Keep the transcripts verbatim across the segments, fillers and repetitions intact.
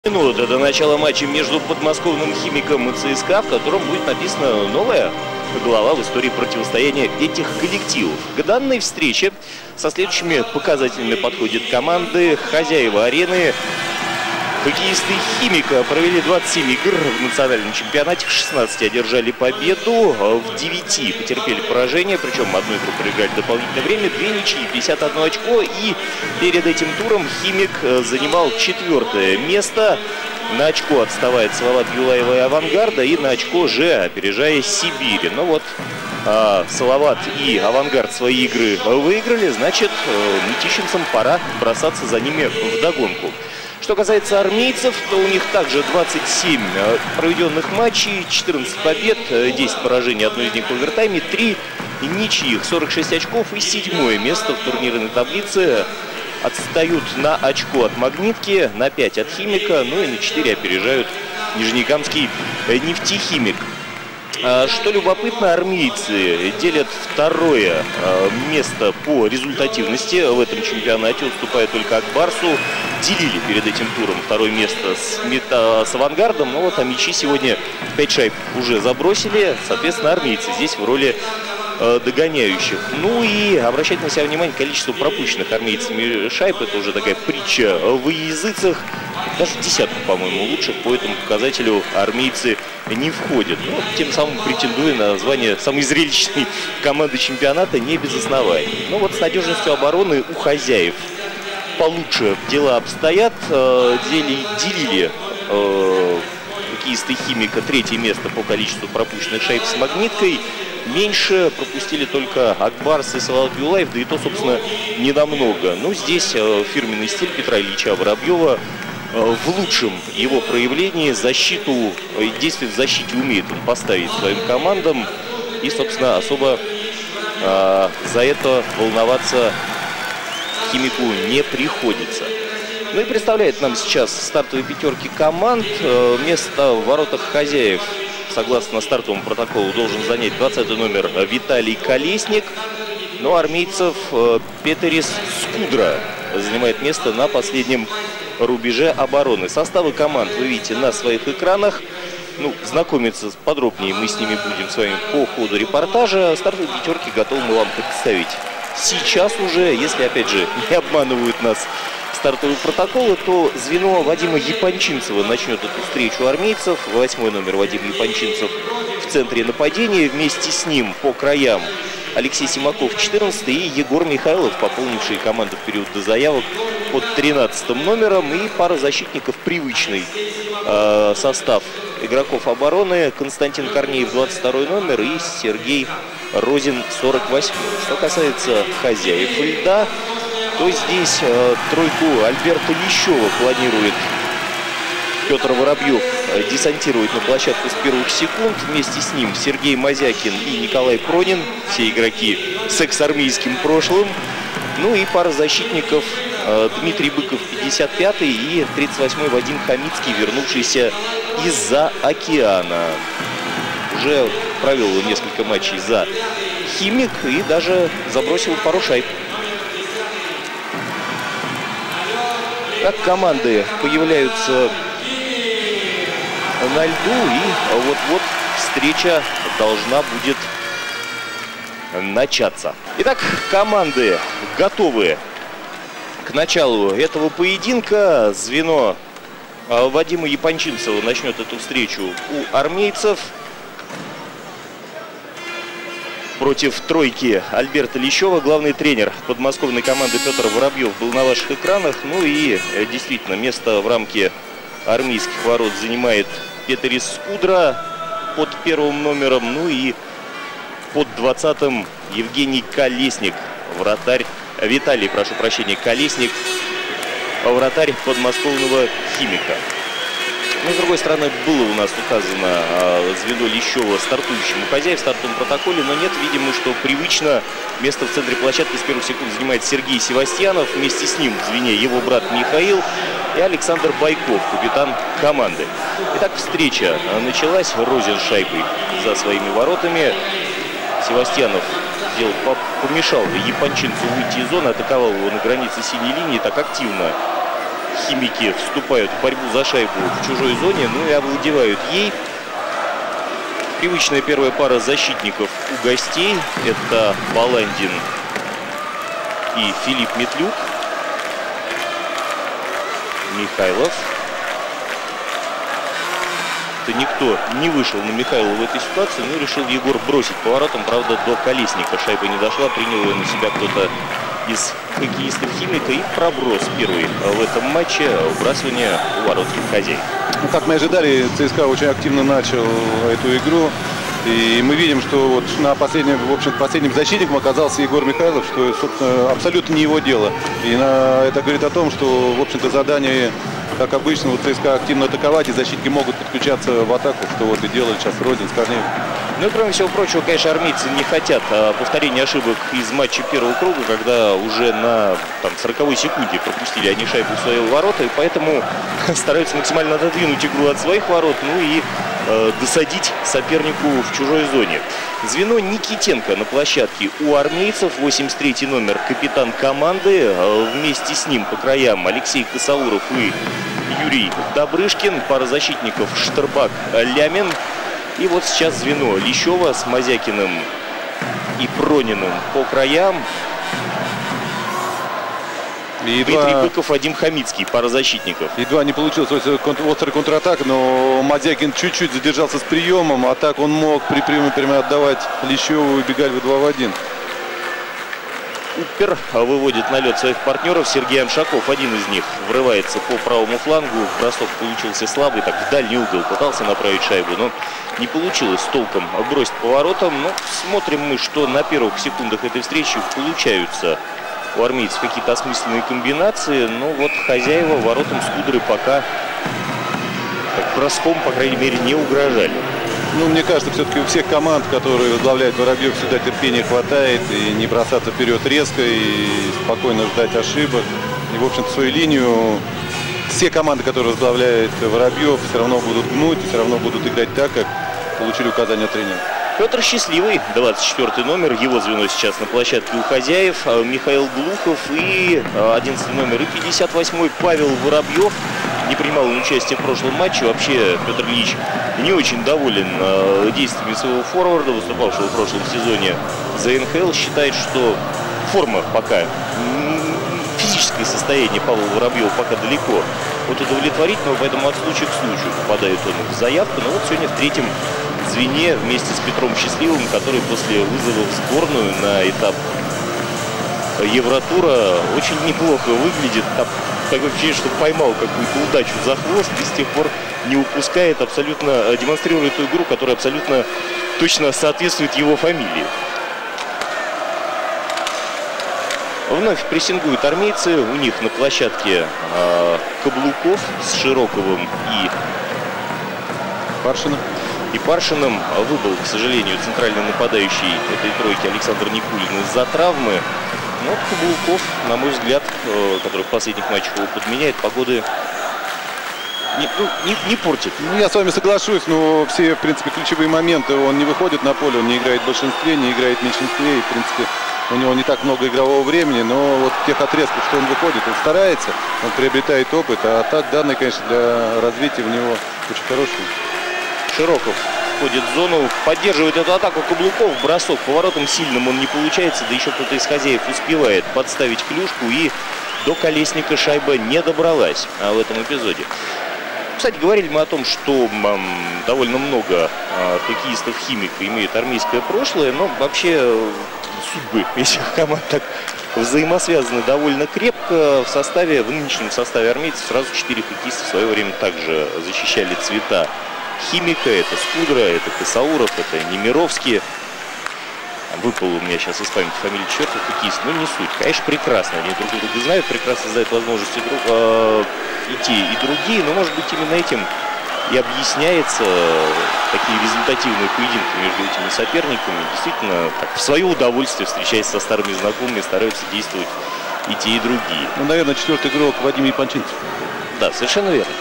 Минута до начала матча между подмосковным «Химиком» и ЦСКА, в котором будет написана новая глава в истории противостояния этих коллективов. К данной встрече со следующими показателями подходят команды. Хозяева арены. Хоккеисты «Химика» провели двадцать семь игр в национальном чемпионате, в шестнадцати одержали победу, в девяти потерпели поражение, причем одну игру проиграли в дополнительное время, две ничьи, пятьдесят одно очко, и перед этим туром «Химик» занимал четвертое место. На очко отставает Салават Юлаева и «Авангарда», и на очко же опережая «Сибирь». Ну вот, а, Салават и «Авангард» свои игры выиграли, значит, мытищинцам пора бросаться за ними вдогонку. Что касается армейцев, то у них также двадцать семь проведенных матчей, четырнадцать побед, десять поражений, одно из них в овертайме, три ничьих, сорок шесть очков и седьмое место в турнирной таблице. Отстают на очко от «Магнитки», на пять от «Химика», ну и на четыре опережают нижнекамский «Нефтехимик». Что любопытно, армейцы делят второе место по результативности в этом чемпионате, уступая только Акбарсу. Делили перед этим туром второе место с, мета, с «Авангардом», но вот амичи сегодня пять шайб уже забросили, соответственно, армейцы здесь в роли э, догоняющих. Ну и обращать на себя внимание количество пропущенных армейцами шайб, это уже такая притча в языцах. Даже в десятку, по-моему, лучших по этому показателю армейцы не входят. Ну, тем самым претендуя на звание самой зрелищной команды чемпионата не без оснований. Ну вот с надежностью обороны у хозяев получше дела обстоят. Дели, делили э, хоккеисты «Химика» третье место по количеству пропущенных шайб с «Магниткой». Меньше пропустили только Акбарс и Салават Юлаев, да и то, собственно, не намного. Ну, здесь э, фирменный стиль Петра Ильича Воробьева э, в лучшем его проявлении. Защиту, э, действия в защите умеет он поставить своим командам. И, собственно, особо э, за это волноваться «Химику» не приходится. Ну и представляет нам сейчас стартовые пятерки команд. Место в воротах хозяев, согласно стартовому протоколу, должен занять двадцатый номер Виталий Колесник. Но армейцев Петерис Скудра занимает место на последнем рубеже обороны. Составы команд вы видите на своих экранах. Ну, знакомиться подробнее мы с ними будем с вами по ходу репортажа. Стартовые пятерки готовы мы вам представить сейчас уже. Если, опять же, не обманывают нас стартовые протоколы, то звено Вадима Япончинцева начнет эту встречу армейцев. Восьмой номер Вадим Япончинцев в центре нападения. Вместе с ним по краям Алексей Симаков четырнадцатый и Егор Михайлов, пополнивший команду в период до заявок под тринадцатым номером. И пара защитников привычный э, состав игроков обороны. Константин Корнеев двадцать второй номер и Сергей Розин сорок восьмой. Что касается хозяев льда, то здесь э, тройку Альберта Лещева планирует Петр Воробьев э, десантировать на площадку с первых секунд. Вместе с ним Сергей Мазякин и Николай Пронин, все игроки с экс-армейским прошлым. Ну и пара защитников э, Дмитрий Быков пятьдесят пятый и тридцать восьмой Вадим Хамицкий, вернувшийся из-за океана. Уже провел несколько матчей за «Химик» и даже забросил пару шайб. Как команды появляются на льду, и вот-вот встреча должна будет начаться. Итак, команды готовы к началу этого поединка. Звено Вадима Япончинцева начнет эту встречу у армейцев. Против тройки Альберта Лещева. Главный тренер подмосковной команды Петр Воробьев был на ваших экранах. Ну и действительно, место в рамке армейских ворот занимает Петерис Скудра под первым номером. Ну и под двадцатым Евгений Колесник, вратарь, Виталий, прошу прощения, Колесник, вратарь подмосковного «Химика». Но, с другой стороны, было у нас указано э, звено Лещева стартующему хозяев в стартовом протоколе, но нет, видимо, что привычно место в центре площадки с первых секунд занимает Сергей Севастьянов. Вместе с ним в звене его брат Михаил и Александр Байков, капитан команды. Итак, встреча началась. Розин с шайбой за своими воротами. Севастьянов сделал, помешал Япончинцу выйти из зоны, атаковал его на границе синей линии так активно. химики вступают в борьбу за шайбу в чужой зоне, ну и овладевают ей. Привычная первая пара защитников у гостей. Это Баландин и Филипп Метлюк. Михайлов. Это никто не вышел на Михайлова в этой ситуации, но решил Егор бросить поворотом. Правда, до Колесника шайба не дошла. Принял ее на себя кто-то из хоккеистов Химика. И проброс первый в этом матче. Вбрасывание у ворот хозяев. Ну, как мы ожидали, ЦСКА очень активно начал эту игру. И мы видим, что вот на последнем, в общем, последним защитником оказался Егор Михайлов, что, собственно, абсолютно не его дело. И на, это говорит о том, что, в общем-то, задание, как обычно, у ЦСКА активно атаковать, и защитники могут подключаться в атаку, что вот и делали сейчас Родин с Корнеевым. Ну и, кроме всего прочего, конечно, армейцы не хотят а, повторения ошибок из матча первого круга, когда уже на там, сороковой секунде пропустили они шайбу в свои ворота, и поэтому стараются максимально отодвинуть игру от своих ворот, ну и э, досадить сопернику в чужой зоне. Звено Никитенко на площадке у армейцев, восемьдесят третий номер, капитан команды. Вместе с ним по краям Алексей Косауров и Юрий Добрышкин. Пара защитников Штербак-Лямин. И вот сейчас звено Лещева с Мазякиным и Прониным по краям. И Дмитрий два... Быков, Вадим Хамицкий, пара защитников. Едва не получилось острый контратак, но Мазякин чуть-чуть задержался с приемом, а так он мог при приеме прямо отдавать Лещеву и бегали в два в один. Уппер выводит на лед своих партнеров. Сергей Аншаков, один из них, врывается по правому флангу. Бросок получился слабый, так в дальний угол пытался направить шайбу, но не получилось толком бросить поворотом. Но смотрим мы, что на первых секундах этой встречи получаются у армейцев какие-то осмысленные комбинации, но вот хозяева воротам Скудры пока как броском, по крайней мере, не угрожали. Ну, мне кажется, все-таки у всех команд, которые возглавляет Воробьев, всегда терпения хватает, и не бросаться вперед резко, и спокойно ждать ошибок. И, в общем-то, свою линию все команды, которые возглавляет Воробьев, все равно будут гнуть, и все равно будут играть так, как получили указания тренера. Петр Счастливый, двадцать четвёртый номер, его звено сейчас на площадке у хозяев. Михаил Глухов и одиннадцатый номер и пятьдесят восьмой Павел Воробьев. Не принимал он участие в прошлом матче. Вообще Петр Ильич не очень доволен действиями своего форварда, выступавшего в прошлом сезоне за эн ха эл. Считает, что форма пока, физическое состояние Павла Воробьева пока далеко от удовлетворительного, поэтому от случая к случаю попадает он в заявку. Но вот сегодня в третьем звене вместе с Петром Счастливым, который после вызова в сборную на этап Евротура очень неплохо выглядит. Такое ощущение, что поймал какую-то удачу за хвост и с тех пор не упускает, абсолютно демонстрирует ту игру, которая абсолютно точно соответствует его фамилии. Вновь прессингуют армейцы. У них на площадке э, Каблуков с Широковым и Паршиным. И Паршиным выбыл, к сожалению, центральный нападающий этой тройки Александр Никулин из-за травмы. Но Каблуков, на мой взгляд, э, который в последних матчах его подменяет, погоды не, ну, не, не портит. Ну, я с вами соглашусь, но все, в принципе, ключевые моменты он не выходит на поле, он не играет в большинстве, не играет в меньшинстве. И, в принципе, у него не так много игрового времени, но вот тех отрезков, что он выходит, он старается, он приобретает опыт. А так данные, конечно, для развития у него очень хорошие. Широков входит в зону, поддерживает эту атаку Каблуков. Бросок поворотом сильным он не получается, да еще кто-то из хозяев успевает подставить клюшку, и до Колесника шайба не добралась а, в этом эпизоде. Кстати, говорили мы о том, что м, довольно много а, хоккеистов Химика имеют армейское прошлое, но вообще судьбы этих команд так взаимосвязаны довольно крепко. В составе, в нынешнем составе армейцев сразу четыре хоккеиста в свое время также защищали цвета Химика. Это Скудра, это Косауров, это Немировский. Выпал у меня сейчас из памяти фамилия четвертый хоккеист, но не суть. Конечно, прекрасно. Они друг друга знают, прекрасно знают возможности друг, э, и те, и другие. Но, может быть, именно этим и объясняется такие результативные поединки между этими соперниками. Действительно, так, в свое удовольствие, встречаясь со старыми знакомыми, стараются действовать и те, и другие. Ну, наверное, четвертый игрок Вадим Япончинцев. Да, совершенно верно.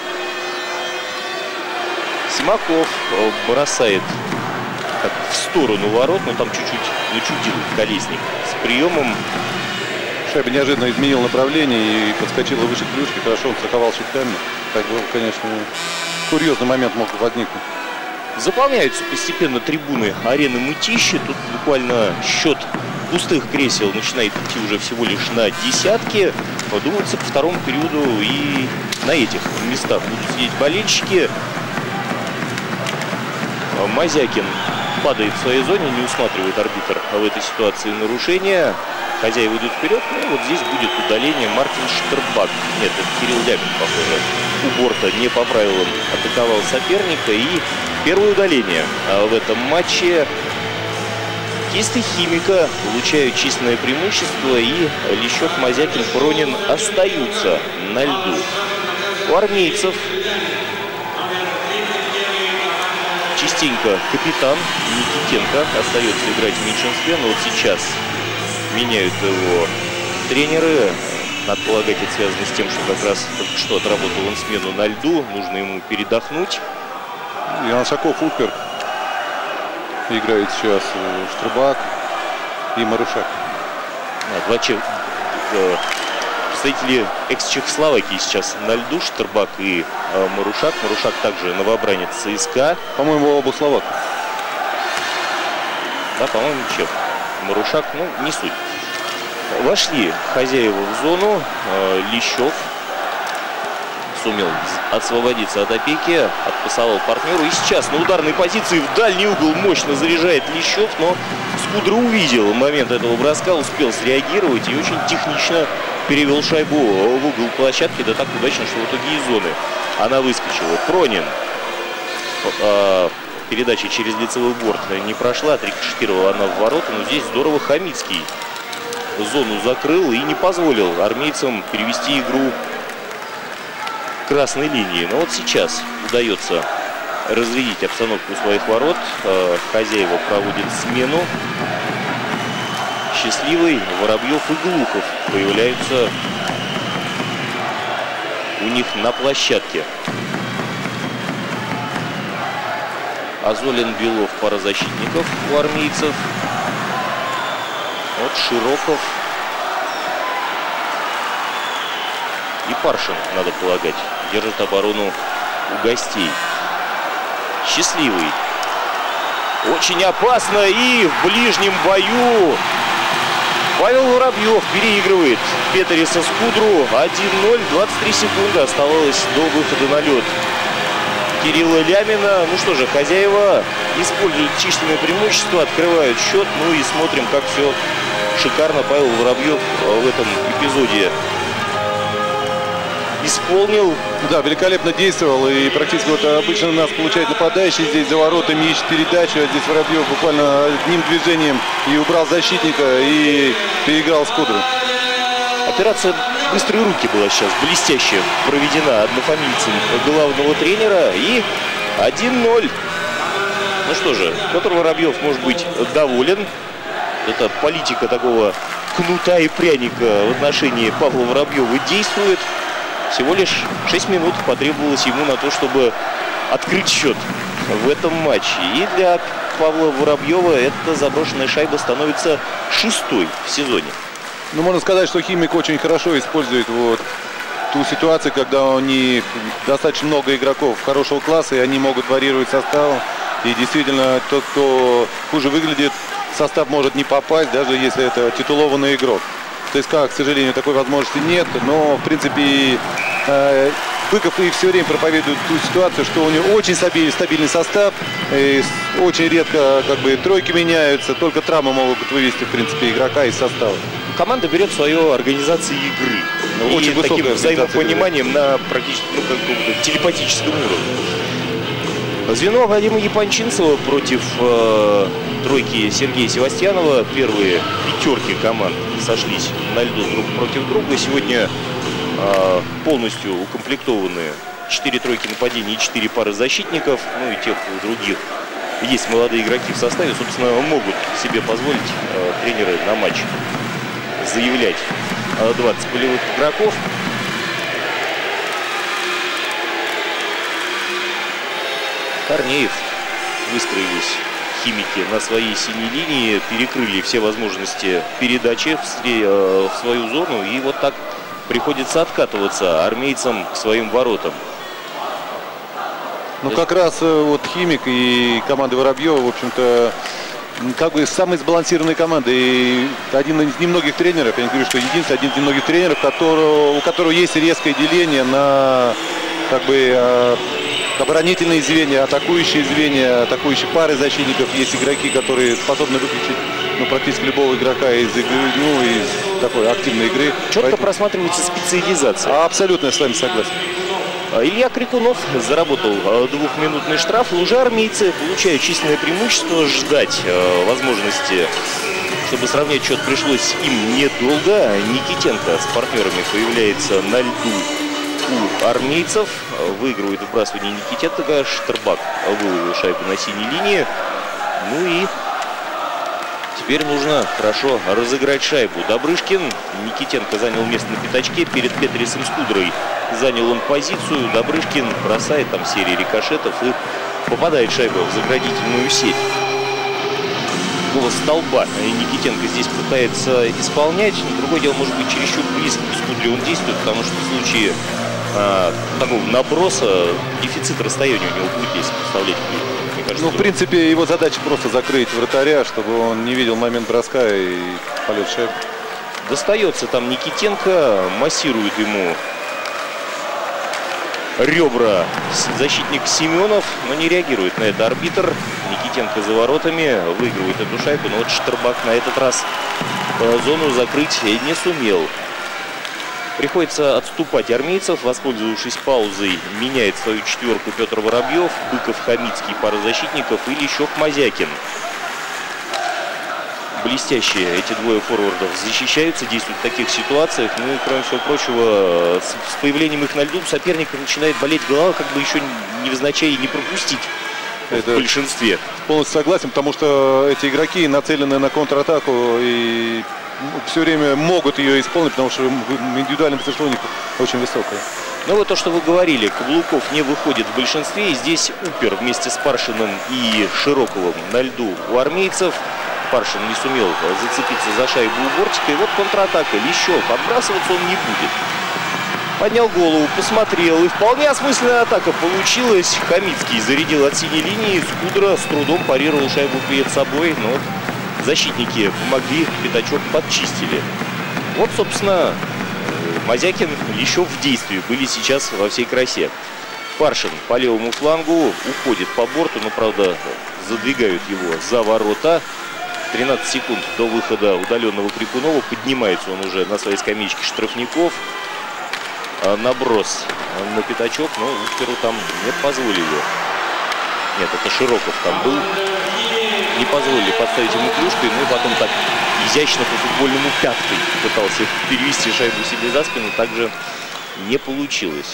Симаков бросает так, в сторону ворот, но там чуть-чуть начудил Колесник с приемом. Шайба неожиданно изменила направление и подскочила выше клюшки. Хорошо он страховал щитками. Так был, конечно, курьезный момент мог возникнуть. Заполняются постепенно трибуны арены Мытищи. Тут буквально счет пустых кресел начинает идти уже всего лишь на десятки. Думается, ко второму периоду и на этих местах будут сидеть болельщики. Мазякин падает в своей зоне, не усматривает арбитр в этой ситуации нарушения. Хозяева идут вперед, ну и вот здесь будет удаление. Мартин Штербак. Нет, это Кирилл Лямин, похоже, у борта не по правилам атаковал соперника. И первое удаление в этом матче. Кисты Химика получают численное преимущество, и Лещев, Мазякин, Пронин остаются на льду. У армейцев частенько капитан Никитенко остается играть в меньшинстве, но вот сейчас меняют его тренеры. Надо полагать, это связано с тем, что как раз только что отработал он смену на льду. Нужно ему передохнуть. Яншаков, Упер. Играет сейчас Штербак и Марушак. А, два че... представители экс-Чехословакии сейчас на льду. Штербак и э, Марушак. Марушак также новобранец ЦСКА. По-моему, оба словака. Да, по-моему, чех. Марушак, ну, не суть. Вошли хозяева в зону. Э, Лещев сумел освободиться от опеки, отпасовал партнеру. И сейчас на ударной позиции в дальний угол мощно заряжает Лещев, но Скудра увидел момент этого броска, успел среагировать и очень технично перевел шайбу в угол площадки. Да так удачно, что в итоге из зоны она выскочила. Пронин. Э, передача через лицевой борт не прошла, отрикошетировала она в ворота, но здесь здорово Хамицкий зону закрыл и не позволил армейцам перевести игру красной линии. Но вот сейчас удается разрядить обстановку своих ворот. Хозяева проводят смену. Счастливый, Воробьев и Глухов появляются у них на площадке. Азолин, Белов, пара защитников у армейцев. Вот Широков и Паршин, надо полагать, держит оборону у гостей. Счастливый. Очень опасно, и в ближнем бою Павел Воробьев переигрывает Петериса Скудру. один ноль, двадцать три секунды оставалось до выхода на лед Кирилла Лямина. Ну что же, хозяева используют численное преимущество, открывают счет. Ну и смотрим, как все шикарно Павел Воробьев в этом эпизоде исполнил. Да, великолепно действовал. И практически вот обычно у нас получает нападающий. Здесь за воротами ищет передачу. А здесь Воробьев буквально одним движением и убрал защитника, и переиграл Скудру. Операция «Быстрые руки» была сейчас блестяще проведена однофамильцем главного тренера. И один ноль. Ну что же, Петр Воробьев может быть доволен. Это политика такого кнута и пряника в отношении Павла Воробьева действует. Всего лишь шесть минут потребовалось ему на то, чтобы открыть счет в этом матче. И для Павла Воробьева эта заброшенная шайба становится шестой в сезоне. Ну, можно сказать, что Химик очень хорошо использует вот ту ситуацию, когда у них достаточно много игроков хорошего класса, и они могут варьировать состав. И действительно, тот, кто хуже выглядит, состав может не попасть, даже если это титулованный игрок. ЦСКА, к сожалению, такой возможности нет, но, в принципе, э, Быков и все время проповедует ту ситуацию, что у него очень стабильный, стабильный состав, и очень редко как бы тройки меняются, только травмы могут вывести, в принципе, игрока из состава. Команда берет свою организацию игры. Ну, очень и таким взаимопониманием игры на практически, ну, как бы, телепатическом уровне. Звено Вадима Япончинцева против э, тройки Сергея Севастьянова. Первые пятерки команд сошлись на льду друг против друга. Сегодня э, полностью укомплектованы четыре тройки нападений и четыре пары защитников. Ну и тех и других есть молодые игроки в составе. Собственно, могут себе позволить э, тренеры на матч заявлять э, двадцать полевых игроков. Корнеев выстроились Химики на своей синей линии перекрыли все возможности передачи в, в свою зону. И вот так приходится откатываться армейцам к своим воротам. Ну, как раз вот Химик и команда Воробьева, в общем-то, как бы самые сбалансированные команды. И один из немногих тренеров, я не говорю, что единственный, один из немногих тренеров, которого, у которого есть резкое деление на, как бы, оборонительные звенья, атакующие звенья, атакующие пары защитников. Есть игроки, которые способны выключить, ну, практически любого игрока из игры, ну, из такой активной игры. Четко Поэтому... просматривается специализация. Абсолютно, я с вами согласен. Илья Крикунов заработал двухминутный штраф. И уже армейцы получают численное преимущество. Ждать э, возможности, чтобы сравнять счет, пришлось им недолго. Никитенко с партнерами появляется на льду у армейцев. Выигрывает вбрасывание Никитенко. Штербак вывел шайбу на синей линии. Ну и теперь нужно хорошо разыграть шайбу. Добрышкин. Никитенко занял место на пятачке. Перед Петрисом Скудрой занял он позицию. Добрышкин бросает там серии рикошетов и попадает шайба в заградительную сеть. Голос столба. И Никитенко здесь пытается исполнять. Другое дело, может быть, чересчур близко к Скудре он действует, потому что в случае а, такого наброса дефицит расстояния у него будет, если представлять. Мне кажется, ну, в принципе, его задача просто закрыть вратаря, чтобы он не видел момент броска и полет шайбы. Достается там Никитенко, массирует ему ребра защитник Семенов, но не реагирует на это арбитр. Никитенко за воротами, выигрывает эту шайбу, но вот Штербак на этот раз зону закрыть не сумел. Приходится отступать армейцев. Воспользовавшись паузой, меняет свою четверку Петр Воробьев, Быков, Хамицкий, пара защитников, и Лещев, Мазякин. Блестящие эти двое форвардов защищаются, действуют в таких ситуациях. Ну и, кроме всего прочего, с, с появлением их на льду соперника начинает болеть голова, как бы еще невзначай не пропустить. Это в большинстве. Полностью согласен, потому что эти игроки нацелены на контратаку и все время могут ее исполнить, потому что индивидуальное мастерство у них очень высокое. Ну вот то, что вы говорили, Каблуков не выходит в большинстве. И здесь Упер вместе с Паршиным и Широковым на льду у армейцев. Паршин не сумел зацепиться за шайбу у бортика. И вот контратака. Лещев. Отбрасываться он не будет. Поднял голову, посмотрел. И вполне осмысленная атака получилась. Хамицкий зарядил от синей линии. Скудра с трудом парировал шайбу перед собой. Но защитники помогли. Пятачок подчистили. Вот, собственно, Мазякин, Лещев в действии были сейчас во всей красе. Паршин по левому флангу уходит по борту. Но, правда, задвигают его за ворота. тринадцать секунд до выхода удаленного Крикунова. Поднимается он уже на своей скамеечке штрафников. Наброс на пятачок, но Уперу там не позволили. Нет, это Широков там был. Не позволили подставить ему клюшкой. Ну и потом так изящно по футбольному пяткой пытался перевести шайбу себе за спину. Также не получилось.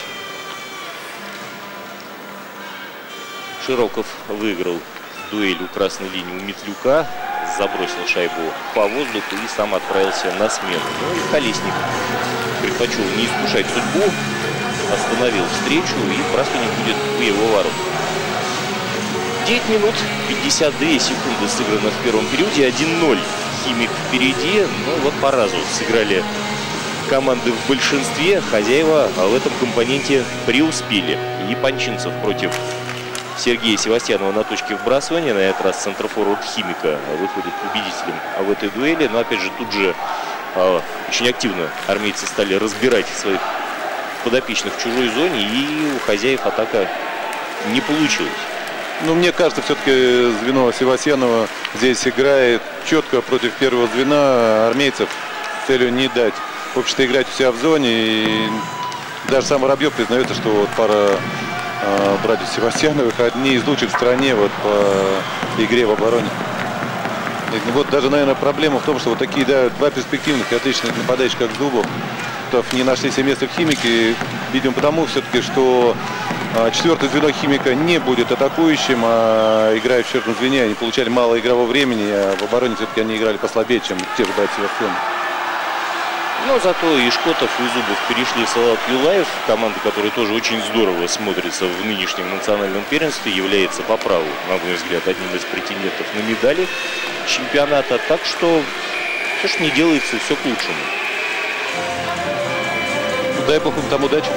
Широков выиграл дуэль у красной линии у Метлюка. Забросил шайбу по воздуху и сам отправился на смену. Ну и Колесник предпочел не искушать судьбу, остановил встречу, и вбрасывание будет у его ворот. девять минут пятьдесят две секунды сыграно в первом периоде. один ноль. Химик впереди. Ну вот по разу сыграли команды в большинстве. Хозяева в этом компоненте преуспели. И Панчинцев против Сергея Севастьянова на точке вбрасывания. На этот раз центрофорвард Химика выходит победителем в этой дуэли. Но опять же тут же э, очень активно армейцы стали разбирать своих подопечных в чужой зоне. И у хозяев атака не получилась. Ну, мне кажется, все-таки звено Севастьянова здесь играет четко против первого звена армейцев с целью не дать, в общем-то, играть у себя в зоне. И даже сам Воробьев признается, что вот пара э, братьев Севастьяновых одни из лучших в стране вот, по игре в обороне. И вот даже, наверное, проблема в том, что вот такие, да, два перспективных и отличных нападающих, как Зубов, не нашли себе место в Химике. Видимо, потому все-таки, что а, четвертое звено Химика не будет атакующим, а играя в четвертом звене, они получали мало игрового времени, а в обороне все-таки они играли послабее, чем те же братья Севастьяновы. Но зато и Шкотов, и Зубов перешли в Салават Юлаев. Команда, которая тоже очень здорово смотрится в нынешнем национальном первенстве, является по праву, на мой взгляд, одним из претендентов на медали чемпионата. Так что все, что не делается, все к лучшему. Дай бог им там удачи.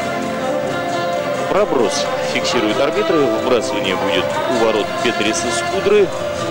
Проброс фиксируют арбитры. Выбрасывание будет у ворот Петериса Скудры.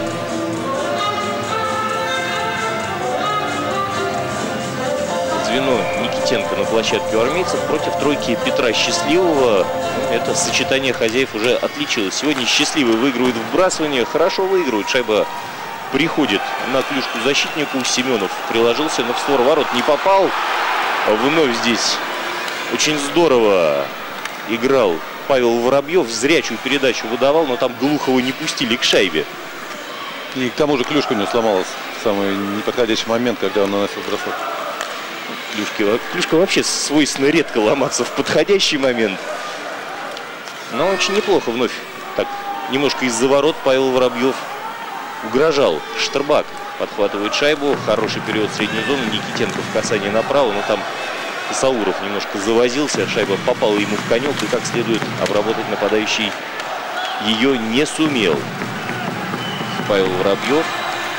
Звено Никитенко на площадке у армейцев против тройки Петра Счастливого. Это сочетание хозяев уже отличилось. Сегодня Счастливый выигрывает вбрасывание. Хорошо выигрывает. Шайба приходит на клюшку защитнику. Семенов приложился, но в створ ворот не попал. Вновь здесь очень здорово играл Павел Воробьев. Зрячую передачу выдавал, но там Глухова не пустили к шайбе. И к тому же клюшка у него сломалась в самый неподходящий момент, когда он наносил бросок. Клюшка, клюшка вообще свойственно редко ломаться в подходящий момент. Но очень неплохо вновь. Так, немножко из-за ворот Павел Воробьев угрожал. Штербак подхватывает шайбу. Хороший период средней зоны. Никитенко в касании направо, но там Сауров немножко завозился. Шайба попала ему в конек, и как следует обработать нападающий ее не сумел. Павел Воробьев.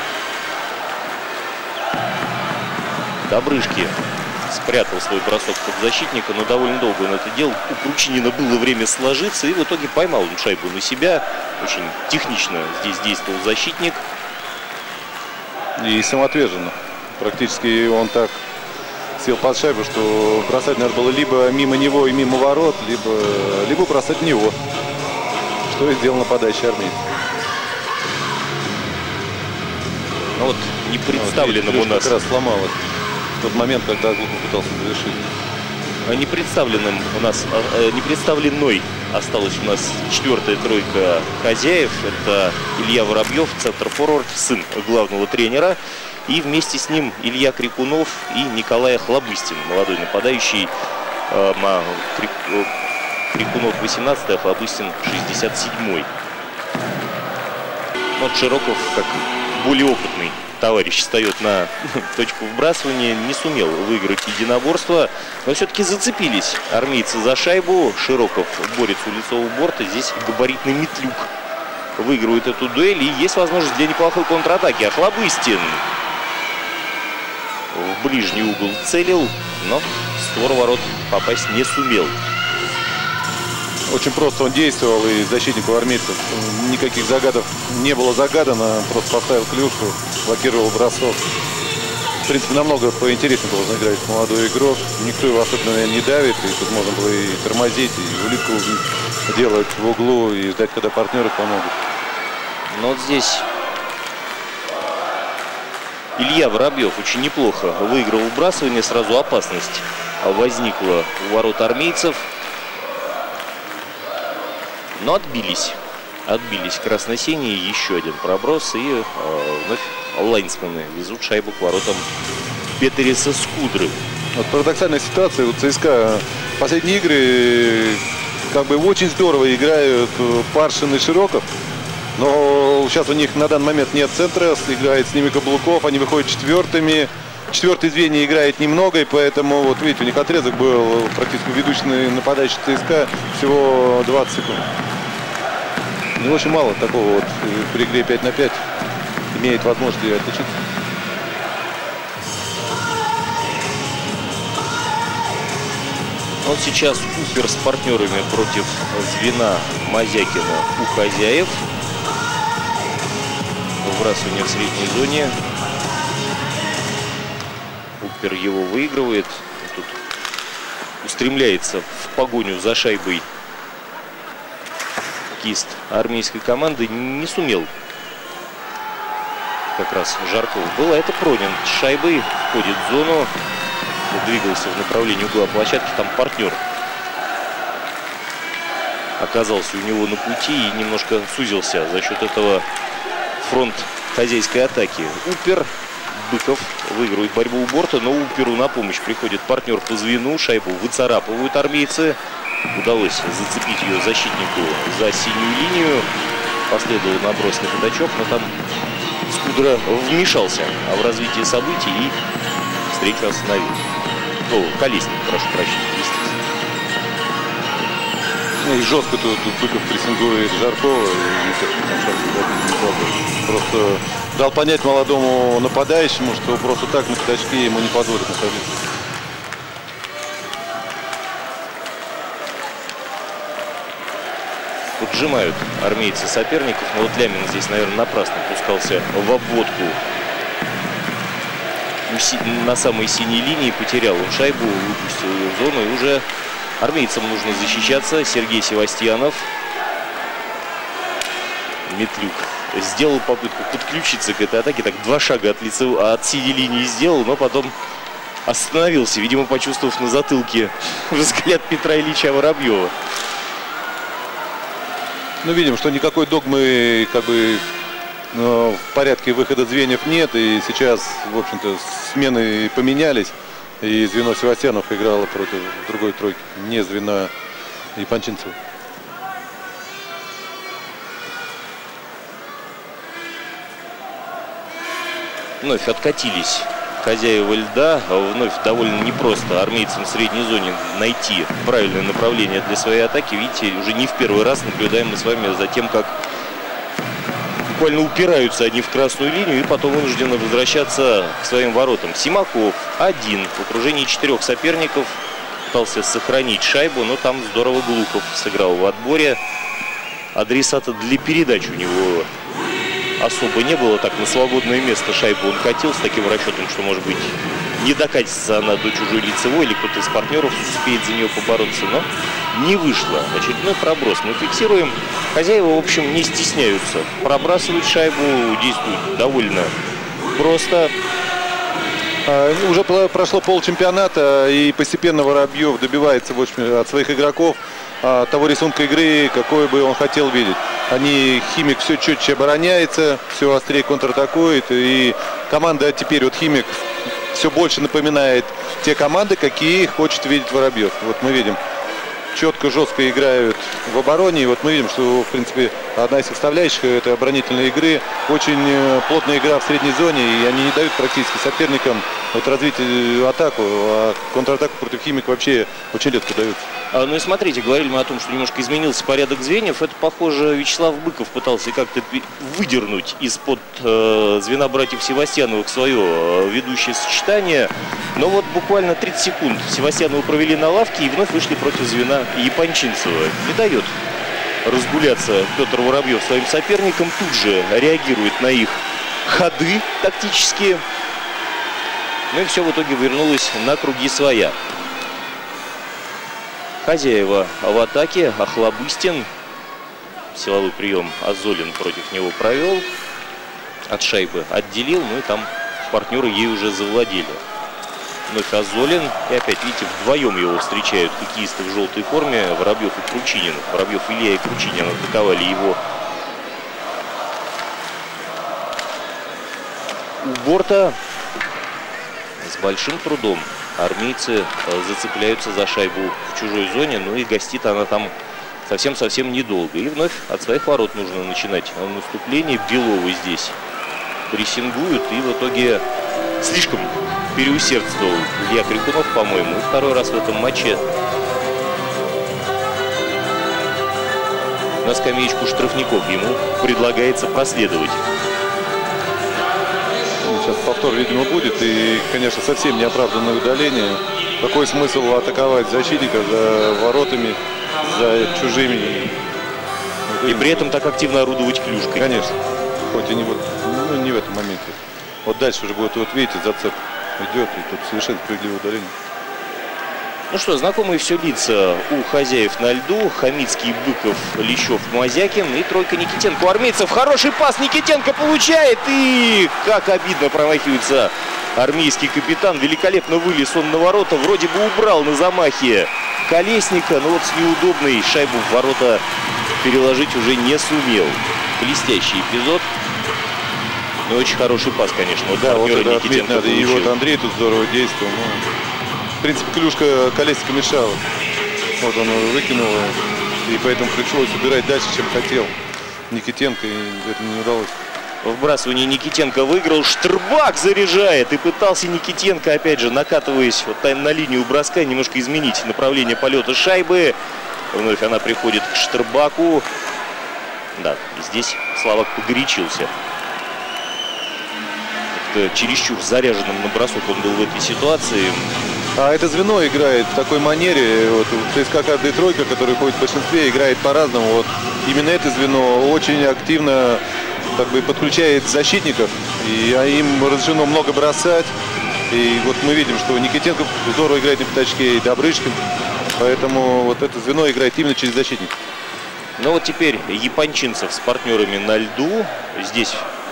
Добрышки спрятал свой бросок под защитника, но довольно долго он это делал. У Кручинина было время сложиться, и в итоге поймал он шайбу на себя. Очень технично здесь действовал защитник. И самоотверженно. Практически он так сел под шайбу, что бросать надо было либо мимо него и мимо ворот, либо, либо бросать в него. Что и сделал нападающий армейец. Ну вот не представленным вот, у нас... как раз сломалось в тот момент, когда Глухов пытался завершить. Не представленным у нас, не представленной осталась у нас четвертая тройка хозяев. Это Илья Воробьев, центр-форвард, сын главного тренера. И вместе с ним Илья Крикунов и Николай Охлобыстин, молодой нападающий. Крикунов восемнадцатый, Охлобыстин шестьдесят седьмой. Вот Широков, как более опытный товарищ, встает на точку вбрасывания. Не сумел выиграть единоборство, но все-таки зацепились армейцы за шайбу. Широков борется у лицевого борта. Здесь габаритный Метлюк выигрывает эту дуэль. И есть возможность для неплохой контратаки. Охлобыстин в ближний угол целил, но в створ ворот попасть не сумел. Очень просто он действовал, и защитнику армейцев никаких загадов не было загадано. Просто поставил клюшку, блокировал бросок. В принципе, намного поинтереснее было играть молодой игрок. Никто его особенно не давит, и тут можно было и тормозить, и улитку делать в углу, и ждать, когда партнеры помогут. Но вот здесь Илья Воробьев очень неплохо выиграл вбрасывание. Сразу опасность возникла у ворот армейцев. Но отбились. Отбились красно-синие. Еще один проброс. И э, вновь лайнсмены везут шайбу к воротам Петериса Скудры. Вот парадоксальная ситуация. У ЦСКА последние игры как бы очень здорово играют Паршин и Широков. Но сейчас у них на данный момент нет центра. Играет с ними Каблуков. Они выходят четвертыми. Четвертый звенья играет немного, и поэтому, вот видите, у них отрезок был практически ведущий нападающий ЦСКА всего двадцать секунд. Не очень мало такого вот при игре пять на пять имеет возможность отличиться. Вот сейчас Упер с партнерами против звена Мазякина у хозяев. Вбрасывание в средней зоне. Упер его выигрывает. Тут устремляется в погоню за шайбой кист армейской команды. Не сумел как раз Жарков. Было это Пронин с шайбой. Входит в зону. Двигался в направлении угла площадки. Там партнер оказался у него на пути и немножко сузился. За счет этого фронт хозяйской атаки. Упер. Быков выигрывает борьбу у борта, но Уперу на помощь приходит партнер по звену. Шайбу выцарапывают армейцы. Удалось зацепить ее защитнику за синюю линию. Последовал наброс на пятачок, но там Скудра вмешался в развитие событий и встречу остановил. Ну, Колесник, прошу прощения, естественно. Ну и жестко тут, тут Быков прессингует Жаркова. И просто дал понять молодому нападающему, что просто так на пятачке ему не позволят находиться. Поджимают армейцы соперников, но вот Лямин здесь, наверное, напрасно пускался в обводку на самой синей линии, потерял он шайбу, выпустил ее в зону, и уже армейцам нужно защищаться. Сергей Севастьянов. Метлюк сделал попытку подключиться к этой атаке, так два шага от, лица, от синей линии сделал, но потом остановился, видимо, почувствовав на затылке взгляд Петра Ильича Воробьева. Ну, видим, что никакой догмы как бы в порядке выхода звеньев нет. И сейчас, в общем-то, смены поменялись. И звено Севастьянов играло против другой тройки, не звена Япончинцева. Вновь откатились хозяева льда. Вновь довольно непросто армейцам в средней зоне найти правильное направление для своей атаки. Видите, уже не в первый раз наблюдаем мы с вами за тем, как буквально упираются они в красную линию и потом вынуждены возвращаться к своим воротам. Симаков один в окружении четырех соперников пытался сохранить шайбу, но там здорово Глухов сыграл в отборе. Адресата для передач у него особо не было. Так, на свободное место шайбу он катил с таким расчетом, что, может быть, не докатится она до чужой лицевой, или кто-то из партнеров успеет за нее побороться, но не вышло. Очередной проброс мы фиксируем. Хозяева, в общем, не стесняются пробрасывать шайбу, действуют довольно просто. А, ну, уже прошло полчемпионата, и постепенно Воробьев добивается, в общем, от своих игроков а, того рисунка игры, какой бы он хотел видеть. Они, Химик все четче обороняется, все острее контратакует, и команда теперь, вот Химик, все больше напоминает те команды, какие хочет видеть Воробьев. Вот мы видим, четко, жестко играют в обороне. И вот мы видим, что, в принципе, одна из составляющих этой оборонительной игры очень плотная игра в средней зоне, и они не дают практически соперникам вот развить атаку, а контратаку против Химик вообще очень редко дают. А, ну и смотрите, говорили мы о том, что немножко изменился порядок звеньев. Это, похоже, Вячеслав Быков пытался как-то выдернуть из-под э, звена братьев Севастьяновых свое э, ведущее сочетание. Но вот буквально тридцать секунд Севастьяновы провели на лавке и вновь вышли против звена Япончинцева. Не дает разгуляться Петр Воробьев своим соперникам. Тут же реагирует на их ходы тактические. Ну и все в итоге вернулось на круги своя. Хозяева в атаке. Охлобыстин. Силовой прием Азолин против него провел. От шайбы отделил. Ну и там партнеры ей уже завладели. Вновь Азолин. И опять, видите, вдвоем его встречают хоккеисты в желтой форме. Воробьев и Кручинин. Воробьев, Илья и Кручинин атаковали его у борта. С большим трудом армейцы зацепляются за шайбу в чужой зоне. Ну и гостит она там совсем-совсем недолго. И вновь от своих ворот нужно начинать наступление. Беловы здесь прессингуют. И в итоге слишком переусердствовал Илья Крикунов, по-моему. И второй раз в этом матче на скамеечку штрафников ему предлагается проследовать. Сейчас повтор, видимо, будет. И, конечно, совсем неоправданное удаление. Какой смысл атаковать защитника за воротами, за чужими? И при этом так активно орудовать клюшкой. Конечно. Хоть и не, вот, ну, не в этом моменте. Вот дальше уже будет, вот видите, зацеп идет. И тут совершенно справедливое удаление. Ну что, знакомые все лица у хозяев на льду. Хамицкий, Быков, Лещев, Мазякин и тройка Никитенко. У армейцев хороший пас. Никитенко получает. И как обидно промахивается армейский капитан. Великолепно вылез он на ворота. Вроде бы убрал на замахе Колесника. Но вот с неудобной шайбу в ворота переложить уже не сумел. Блестящий эпизод. Но очень хороший пас, конечно. Вот да, вот это отметить надо. И вот Андрей тут здорово действовал. Но... В принципе, клюшка Колесника мешала. Вот он его выкинул. И поэтому пришлось убирать дальше, чем хотел Никитенко. И это не удалось. Вбрасывание Никитенко выиграл. Штрбак заряжает. И пытался Никитенко, опять же, накатываясь вот на линию броска, немножко изменить направление полета шайбы. Вновь она приходит к Штрбаку. Да, здесь Славак погорячился. Чересчур заряженным на бросок он был в этой ситуации. А это звено играет в такой манере. Вот, ЦСКА каждая тройка, которая ходит в большинстве, играет по-разному. Вот именно это звено очень активно как бы подключает защитников. И им разрешено много бросать. И вот мы видим, что Никитенко здорово играет на пятачке, и Добрышкин. Поэтому вот это звено играет именно через защитников. Ну вот теперь Япончинцев с партнерами на льду. Здесь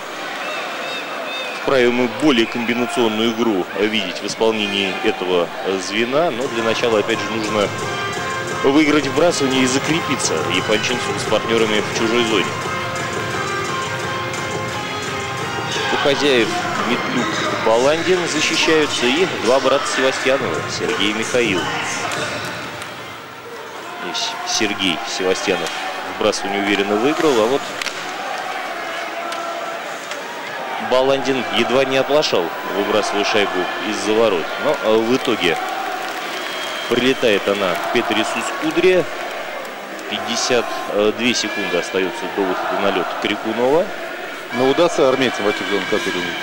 вправе мы более комбинационную игру видеть в исполнении этого звена. Но для начала, опять же, нужно выиграть вбрасывание и закрепиться Япончинцу с партнерами в чужой зоне. У хозяев Метлюк, Баландин защищаются и два брата Севастьянова, Сергей и Михаил. Здесь Сергей Севастьянов вбрасывание уверенно выиграл, а вот Баландин едва не оплошал, выбрасывая шайбу из-за ворот. Но в итоге прилетает она к Петрису Скудре. пятьдесят две секунды остается до выхода на лед Крикунова. Но удастся армейцам в этих зонах, как вы думаете?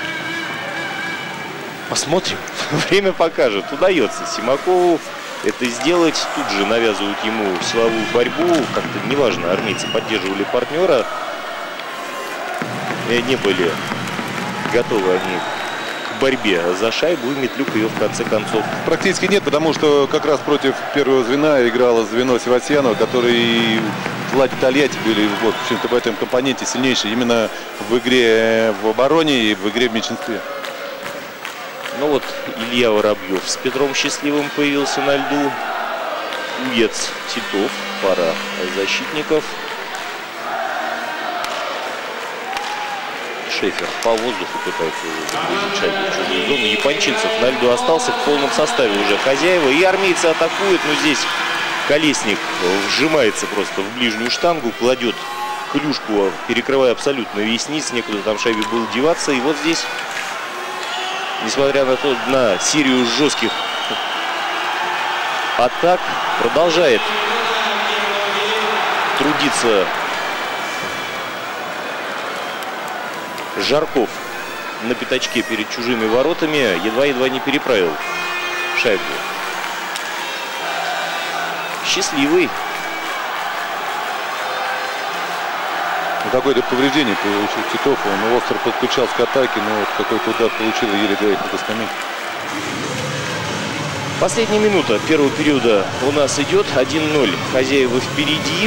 Посмотрим. Время покажет. Удается Симакову это сделать. Тут же навязывают ему силовую борьбу. Как-то неважно, армейцы поддерживали партнера. И не были готовы они к борьбе за шайбу. И Метлюк ее в конце концов. Практически нет, потому что как раз против первого звена играло звено Севастьянова, который в ладе Тольятти были вот, в общем-то, в этом компоненте сильнейшие именно в игре в обороне и в игре в меньшинстве. Ну вот Илья Воробьев с Петром Счастливым появился на льду. Уец, Титов, пара защитников. Шефер по воздуху пытается загрузить шайбу в чужую зону. Япончинцев на льду остался в полном составе уже хозяева. И армейцы атакуют, но здесь Колесник вжимается просто в ближнюю штангу, кладет клюшку, перекрывая абсолютно весь низ. Некуда там шайбе было деваться. И вот здесь, несмотря на то, на серию жестких атак, продолжает трудиться Жарков на пятачке перед чужими воротами. Едва-едва не переправил шайбу. Счастливый. Какое-то повреждение получил Титов. Он остро подключался к атаке, но вот какой-то удар получил и еле доехал до скамейки. Последняя минута первого периода у нас идет. один ноль. Хозяева впереди.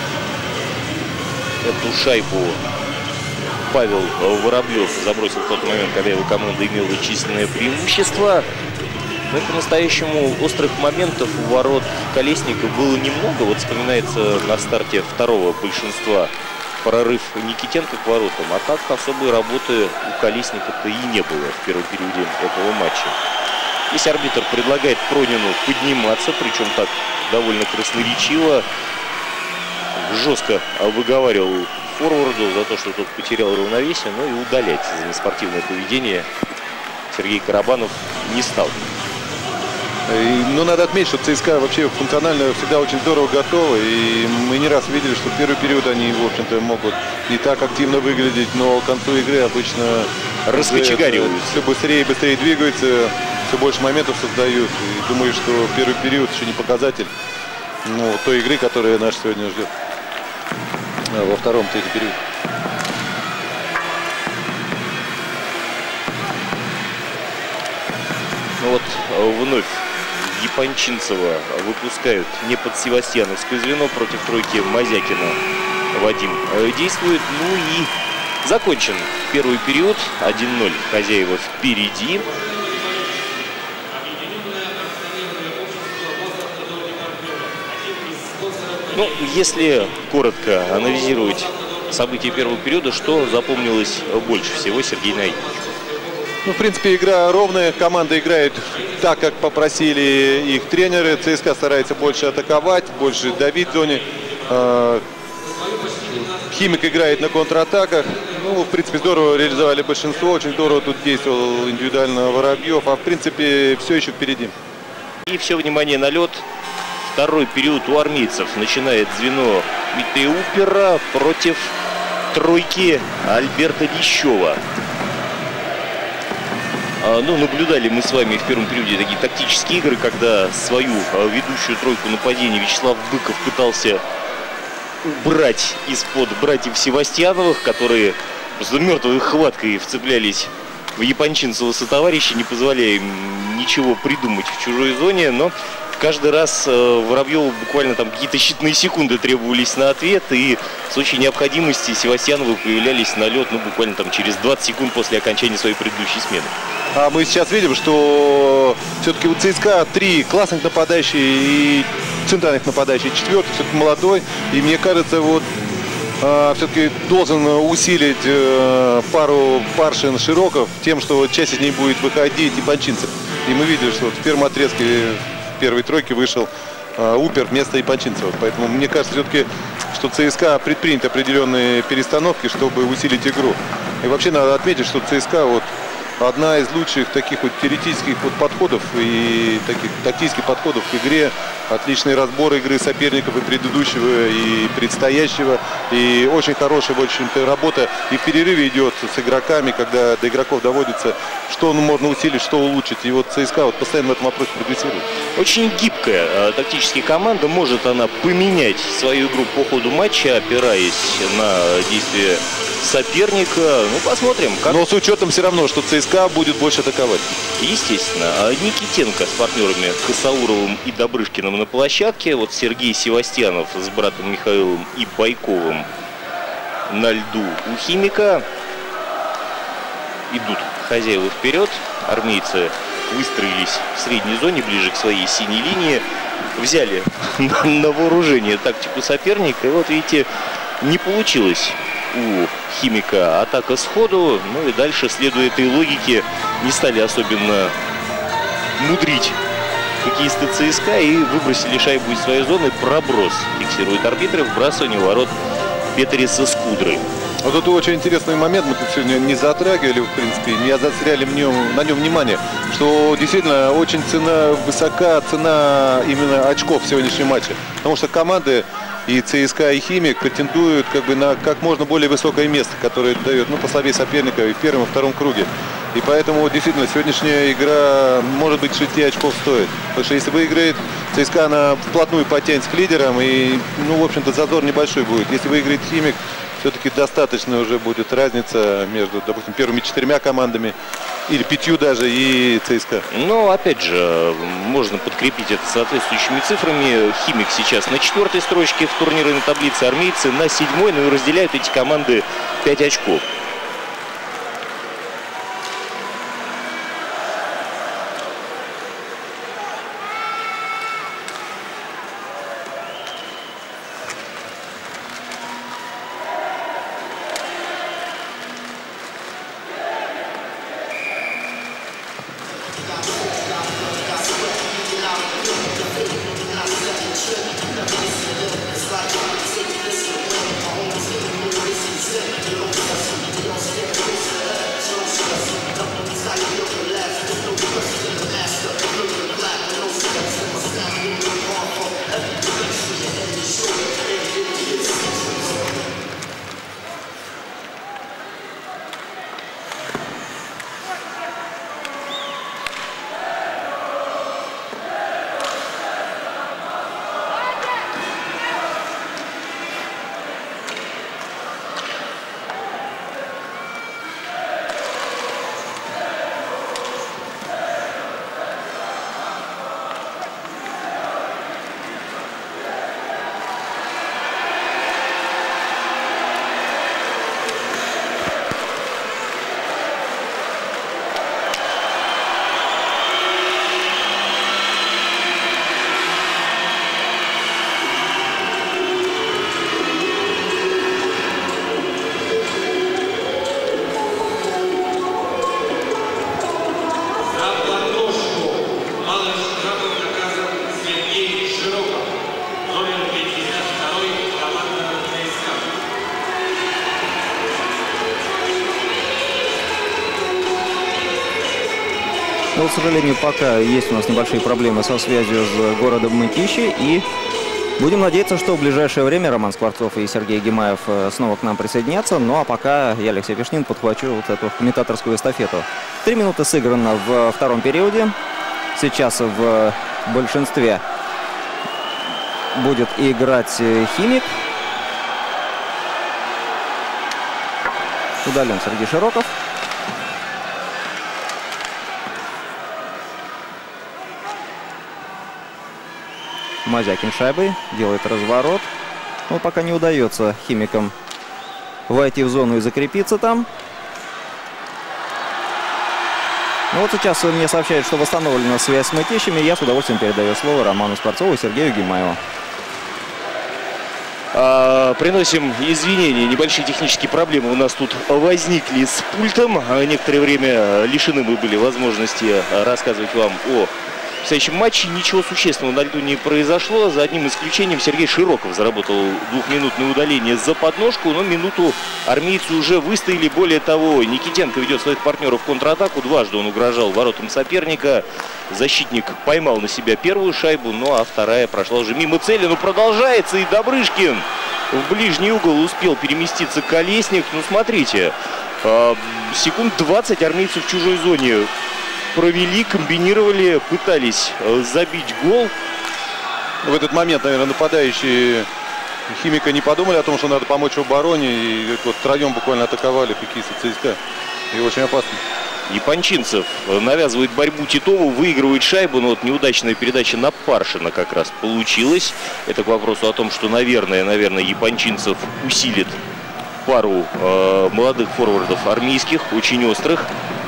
Эту шайбу Павел Воробьев забросил в тот момент, когда его команда имела численное преимущество. Но по-настоящему острых моментов у ворот Колесника было немного. Вот вспоминается на старте второго большинства прорыв Никитенко к воротам. А так особой работы у Колесника-то и не было в первом периоде этого матча. Здесь арбитр предлагает Пронину подниматься, причем так довольно красноречиво. Жестко выговаривал форварду за то, что тот потерял равновесие, но и удалять за неспортивное поведение Сергей Карабанов не стал. И, ну, надо отметить, что ЦСКА вообще функционально всегда очень здорово готова. И мы не раз видели, что в первый период они, в общем-то, могут не так активно выглядеть, но к концу игры обычно раскочегариваются. Все быстрее и быстрее двигаются, все больше моментов создают. И думаю, что первый период еще не показатель, ну, той игры, которая нас сегодня ждет во втором, третьем периоде. Ну вот вновь Япончинцева выпускают не под севастьяновское звено. Против тройки Мазякина Вадим действует. Ну и закончен первый период. один ноль. Хозяева впереди. Ну, если коротко анализировать события первого периода, что запомнилось больше всего Сергею Наидовичу? Ну, в принципе, игра ровная. Команда играет так, как попросили их тренеры. ЦСКА старается больше атаковать, больше давить в зоне. Химик играет на контратаках. Ну, в принципе, здорово реализовали большинство. Очень здорово тут действовал индивидуально Воробьев. А в принципе, все еще впереди. И все внимание на лед. Второй период у армейцев. Начинает звено Дмитрия Упера против тройки Альберта Лещева. Ну, наблюдали мы с вами в первом периоде такие тактические игры, когда свою ведущую тройку нападения Вячеслав Быков пытался убрать из-под братьев Севастьяновых, которые просто мертвой хваткой вцеплялись в япончинцева сотоварища, не позволяя им ничего придумать в чужой зоне, но каждый раз Воробьеву буквально там какие-то считанные секунды требовались на ответ, и в случае необходимости Севастьяновы появлялись на лед, ну, буквально там через двадцать секунд после окончания своей предыдущей смены. А мы сейчас видим, что все-таки у ЦСКА три классных нападающих и центральных нападающих, четвертый все-таки молодой, и мне кажется, вот а, все-таки должен усилить а, пару Паршин-Широков тем, что часть из них будет выходить Япончинцев. И мы видели, что вот в первом отрезке первой тройки вышел а, Упер вместо Япончинцева. Поэтому мне кажется все-таки, что ЦСКА предпринят определенные перестановки, чтобы усилить игру. И вообще надо отметить, что ЦСКА вот одна из лучших таких вот теоретических вот подходов и таких тактических подходов к игре. Отличный разбор игры соперников и предыдущего, и предстоящего. И очень хорошая, в общем-то, работа и в перерыве идет с игроками, когда до игроков доводится, что можно усилить, что улучшить. И вот ЦСКА вот постоянно в этом вопросе прогрессирует. Очень гибкая э, тактически команда. Может она поменять свою игру по ходу матча, опираясь на действия соперника. Ну, посмотрим. Как... Но с учетом все равно, что ЦСКА будет больше атаковать. Естественно. Никитенко с партнерами Косауровым и Добрышкиным на площадке. Вот Сергей Севастьянов с братом Михаилом и Байковым на льду у Химика. Идут хозяева вперед. Армейцы выстроились в средней зоне, ближе к своей синей линии. Взяли на вооружение тактику соперника. И вот видите, не получилось у Химика атака сходу. Ну и дальше, следуя этой логике, не стали особенно мудрить хоккеисты ЦСКА и выбросили шайбу из своей зоны. Проброс фиксирует арбитры, вбрасывание ворот Петериса с Кудрой. Вот это очень интересный момент, мы тут сегодня не затрагивали, в принципе, не заостряли в нем, на нем внимание, что действительно очень цена высока, цена именно очков в сегодняшнем матче. Потому что команды и ЦСКА, и Химик претендуют как бы на как можно более высокое место, которое дает, ну, послабее соперника и в первом, и втором круге. И поэтому действительно сегодняшняя игра, может быть, шести очков стоит. Потому что если выиграет ЦСКА, она вплотную потянется к лидерам, и, ну, в общем-то, зазор небольшой будет. Если выиграет Химик, все-таки достаточно уже будет разница между, допустим, первыми четырьмя командами или пятью даже и ЦСКА. Ну, опять же, можно подкрепить это соответствующими цифрами. Химик сейчас на четвертой строчке в турнирной таблице, армейцы на седьмой, но и разделяют эти команды пять очков. Но, к сожалению, пока есть у нас небольшие проблемы со связью с городом Мытищи. И будем надеяться, что в ближайшее время Роман Скворцов и Сергей Гимаев снова к нам присоединятся. Ну а пока я, Алексей Пешнин, подхвачу вот эту комментаторскую эстафету. Три минуты сыграно в втором периоде. Сейчас в большинстве будет играть «Химик». Удален Сергей Широков. Мазякин шайбой делает разворот. Но пока не удается «Химикам» войти в зону и закрепиться там. Ну вот сейчас мне сообщают, что восстановлена связь с Мытищами. Я с удовольствием передаю слово Роману Скворцову и Сергею Гимаеву. А, приносим извинения. Небольшие технические проблемы у нас тут возникли с пультом. Некоторое время лишены мы были возможности рассказывать вам о предстоящем матче. Ничего существенного на льду не произошло. За одним исключением Сергей Широков заработал двухминутное удаление за подножку. Но минуту армейцы уже выстояли. Более того, Никитенко ведет своих партнеров в контратаку. Дважды он угрожал воротам соперника. Защитник поймал на себя первую шайбу, ну а вторая прошла уже мимо цели. Но продолжается, и Добрышкин в ближний угол успел переместиться Колесник. Ну смотрите, секунд двадцать армейцы в чужой зоне провели, комбинировали, пытались забить гол. В этот момент, наверное, нападающие «Химика» не подумали о том, что надо помочь в обороне. И вот втроем буквально атаковали хоккеисты ЦСКА. И очень опасно. Япончинцев навязывает борьбу Титову, выигрывает шайбу, но вот неудачная передача на Паршина как раз получилась. Это к вопросу о том, что, наверное, наверное, Япончинцев усилит пару э, молодых форвардов армейских, очень острых.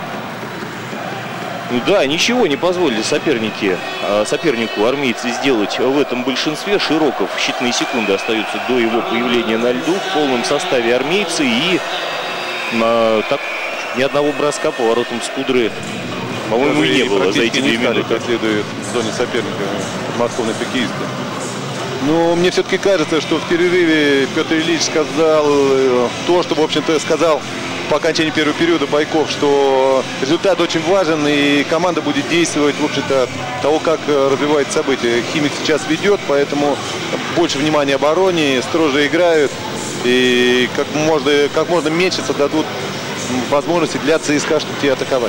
Ну да, ничего не позволили соперники, э, сопернику армейцы сделать в этом большинстве. Широков считанные секунды остаются до его появления на льду в полном составе армейцы. И э, так ни одного броска по воротам Скудры, по-моему, и не было за эти две минуты. Как следует в зоне соперника подмосковные хоккеисты. Но мне все-таки кажется, что в перерыве Петр Ильич сказал то, что, в общем-то, сказал по окончании первого периода Байков, что результат очень важен, и команда будет действовать, в общем-то, от того, как развивается событие. «Химик» сейчас ведет, поэтому больше внимания обороне, строже играют, и как можно, как можно меньше создадут возможности для ЦСКА, чтобы те атаковали.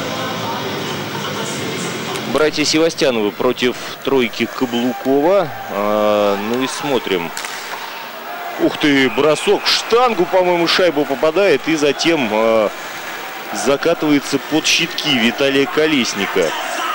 Братья Севастьяновы против тройки Каблукова. А, ну и смотрим. Ух ты, бросок в штангу, по-моему, шайбу попадает. И затем а, закатывается под щитки Виталия Колесника.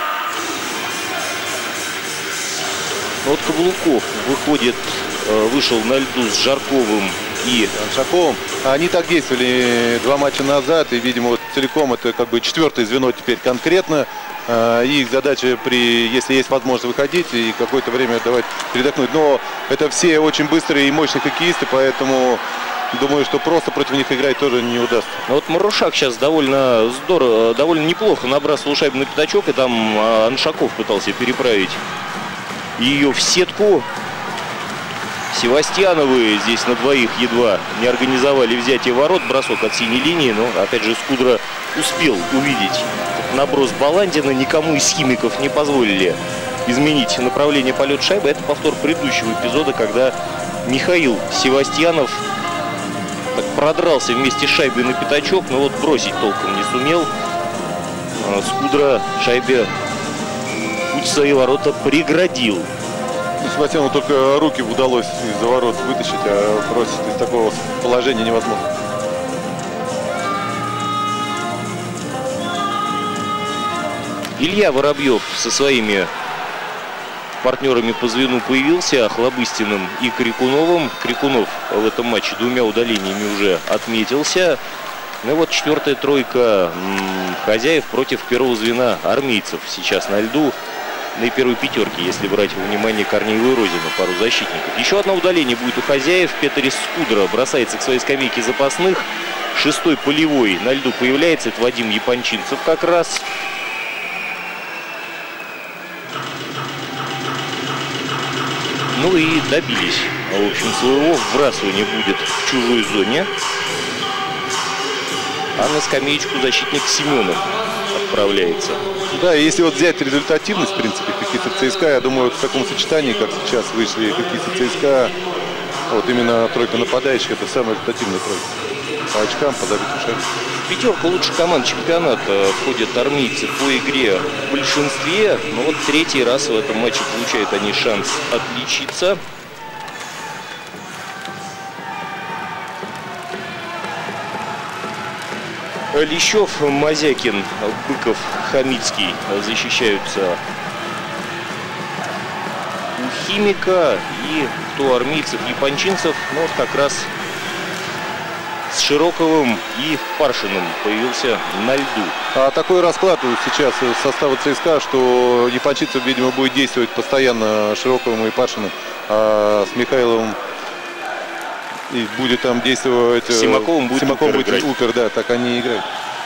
Вот Каблуков выходит, а, вышел на льду с Жарковым и Аншаковым. Они так действовали два матча назад. И, видимо, вот целиком это как бы четвертое звено теперь конкретно. Их задача, при, если есть возможность выходить и какое-то время давать передохнуть. Но это все очень быстрые и мощные хоккеисты, поэтому думаю, что просто против них играть тоже не удастся. Вот Марушак сейчас довольно здорово, довольно неплохо набрасывал шайбу на пятачок, и там Аншаков пытался переправить ее в сетку. Севастьяновы здесь на двоих едва не организовали взятие ворот. Бросок от синей линии, но опять же Скудра успел увидеть наброс Баландина. Никому из «Химиков» не позволили изменить направление полета шайбы. Это повтор предыдущего эпизода, когда Михаил Севастьянов так продрался вместе с шайбой на пятачок, но вот бросить толком не сумел. Скудра шайбе путь в свои ворота преградил. Севастьянову только руки удалось из-за ворот вытащить, а бросить из такого положения невозможно. Илья Воробьев со своими партнерами по звену появился, Охлобыстиным и Крикуновым. Крикунов в этом матче двумя удалениями уже отметился. Ну и вот четвертая тройка хозяев против первого звена армейцев сейчас на льду. На и первой пятерке, если брать во внимание Корнеева и Розина, пару защитников. Еще одно удаление будет у хозяев. Петрис Скудра бросается к своей скамейке запасных. Шестой полевой на льду появляется. Это Вадим Япончинцев как раз. Ну и добились, в общем, своего. Вбрасывание будет в чужой зоне. А на скамеечку защитник Семенов отправляется. Да, если вот взять результативность, в принципе, хоккеистов ЦСКА, я думаю, вот в таком сочетании, как сейчас вышли хоккеисты ЦСКА, вот именно тройка нападающих, это самая результативная тройка. По очкам, по забитым шайбам. В пятерку лучших команд чемпионата входят армейцы по игре в большинстве. Но вот третий раз в этом матче получают они шанс отличиться. Лещев, Мазякин, Быков, Хамицкий защищаются у Химика. И кто армейцев, япончинцев, ну вот как раз с Широковым и Паршиным появился на льду. А такой расклад сейчас состава ЦСКА, что япончинцев, видимо, будет действовать постоянно Широковым и Паршиным, а с Михайловым и будет там действовать Симаковым будет Симаков Упер будет играть. Упер, да, так они и играют.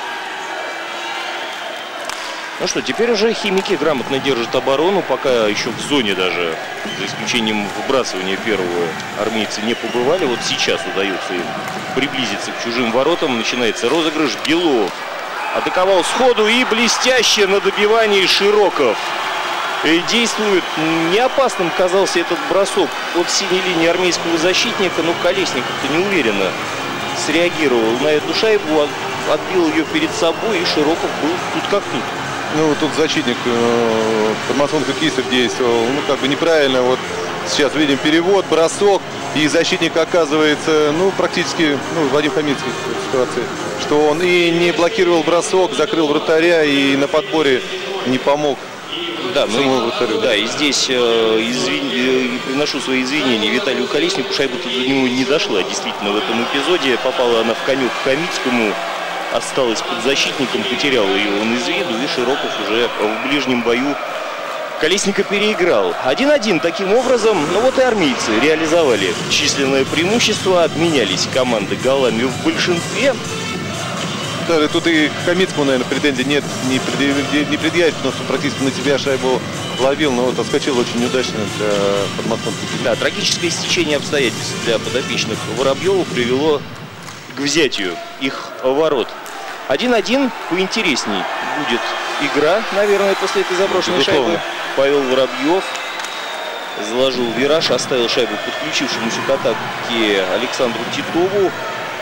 Ну что, теперь уже химики грамотно держат оборону, пока еще в зоне даже, за исключением выбрасывания первого, армейцы не побывали. Вот сейчас удается им приблизиться к чужим воротам. Начинается розыгрыш. Белов атаковал сходу и блестяще на добивании Широков. И действует. Неопасным казался этот бросок от синей линии армейского защитника, но Колесников-то неуверенно среагировал на эту шайбу, отбил ее перед собой, и Широков был тут как тут. Ну, тут защитник э, подмосковных хоккеистов действовал, ну, как бы неправильно. Вот сейчас видим перевод, бросок, и защитник оказывается, ну, практически, ну, Вадим Хамицкий в ситуации, что он и не блокировал бросок, закрыл вратаря, и на подборе не помог. Да, ну, вратарю, да, и здесь э, извин... э, приношу свои извинения Виталию Колеснику. Шайба-то до него не дошла. Действительно, в этом эпизоде попала она в конек Хамицкому. Осталась под защитником, потерял ее он из виду, и Широков уже в ближнем бою Колесника переиграл. один-один таким образом. Ну вот и армейцы реализовали численное преимущество, обменялись команды голами в большинстве. Да, тут и к Хамицкому, наверное, претензий нет, не, предъяв... не предъявить, потому что практически на себя шайбу ловил, но вот отскочил очень неудачно для подмосковных. Да, трагическое стечение обстоятельств для подопечных Воробьева привело к взятию их ворот. один-один, поинтересней будет игра, наверное, после этой заброшенной Безусловно. шайбы. Павел Воробьев заложил вираж, оставил шайбу подключившемуся к атаке Александру Титову.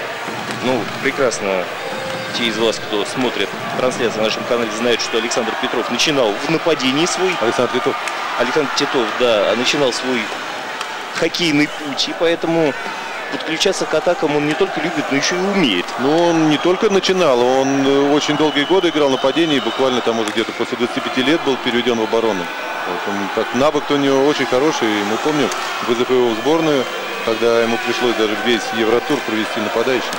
Ну, прекрасно те из вас, кто смотрит трансляцию на нашем канале, знают, что Александр Петров начинал в нападении свой. Александр Титов. Александр Титов, да, начинал свой хоккейный путь, и поэтому подключаться к атакам он не только любит, но еще и умеет. Ну, он не только начинал, он очень долгие годы играл в нападении, буквально там уже где-то после двадцати пяти лет был переведен в оборону. Вот он, как навык у него очень хороший, мы помним вызов его в сборную, когда ему пришлось даже весь Евротур провести нападающим.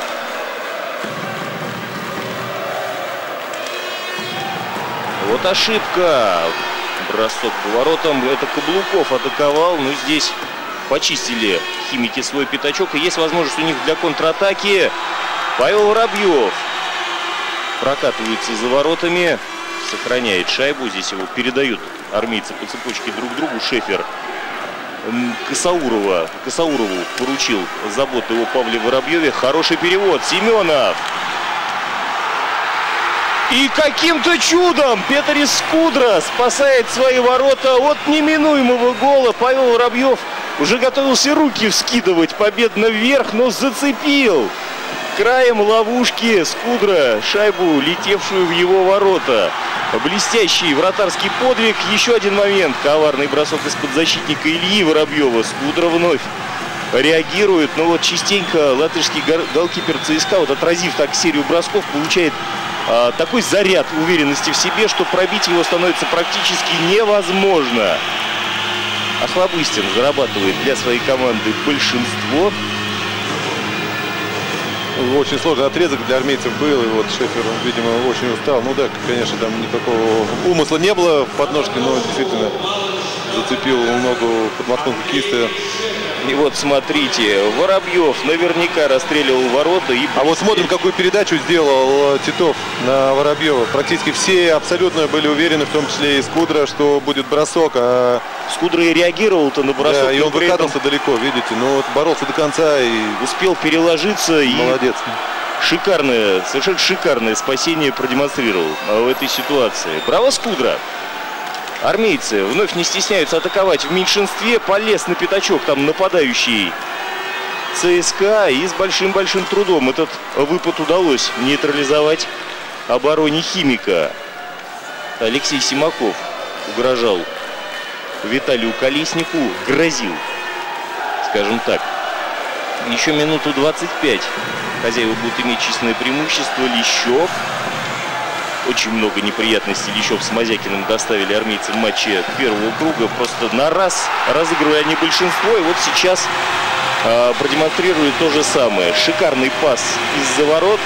Вот ошибка. Бросок по воротам. Это Каблуков атаковал, но здесь почистили химики свой пятачок. И есть возможность у них для контратаки. Павел Воробьев прокатывается за воротами, сохраняет шайбу. Здесь его передают армейцы по цепочке друг другу. Шефер Косаурова, Косаурову поручил заботу о Павле Воробьеве. Хороший перевод. Семенов. И каким-то чудом Петр Скудра спасает свои ворота от неминуемого гола. Павел Воробьев уже готовился руки вскидывать победно вверх, но зацепил краем ловушки Скудра шайбу, летевшую в его ворота. Блестящий вратарский подвиг. Еще один момент. Коварный бросок из-под защитника Ильи Воробьева. Скудра вновь реагирует. Но вот частенько латышский голкипер ЦСКА, вот отразив так серию бросков, получает а, такой заряд уверенности в себе, что пробить его становится практически невозможно. Охлобыстин зарабатывает для своей команды большинство. Очень сложный отрезок для армейцев был, и вот Шефер, видимо, очень устал. Ну да, конечно, там никакого умысла не было в подножке, но действительно зацепил ногу подмосковного хоккеиста. И вот смотрите, Воробьев наверняка расстреливал ворота. И... А вот смотрим, какую передачу сделал Титов на Воробьева. Практически все абсолютно были уверены, в том числе и Скудра, что будет бросок. А... Скудра и реагировал-то на бросок. Да, и он выкатывался этом... далеко, видите. Но вот боролся до конца и... Успел переложиться. Молодец. шикарное, совершенно шикарное спасение продемонстрировал в этой ситуации. Браво, Скудра. Армейцы вновь не стесняются атаковать в меньшинстве. Полез на пятачок там нападающий ЦСКА. И с большим-большим трудом этот выпад удалось нейтрализовать обороне Химика. Алексей Симаков угрожал Виталию Колеснику, грозил, скажем так. Еще минуту двадцать пять. Хозяева будут иметь численное преимущество. Лещев. Очень много неприятностей Лещев с Мазякиным доставили армейцы в матче первого круга. Просто на раз разыгрывая они большинство. И вот сейчас э, продемонстрирует то же самое. Шикарный пас из-за ворот.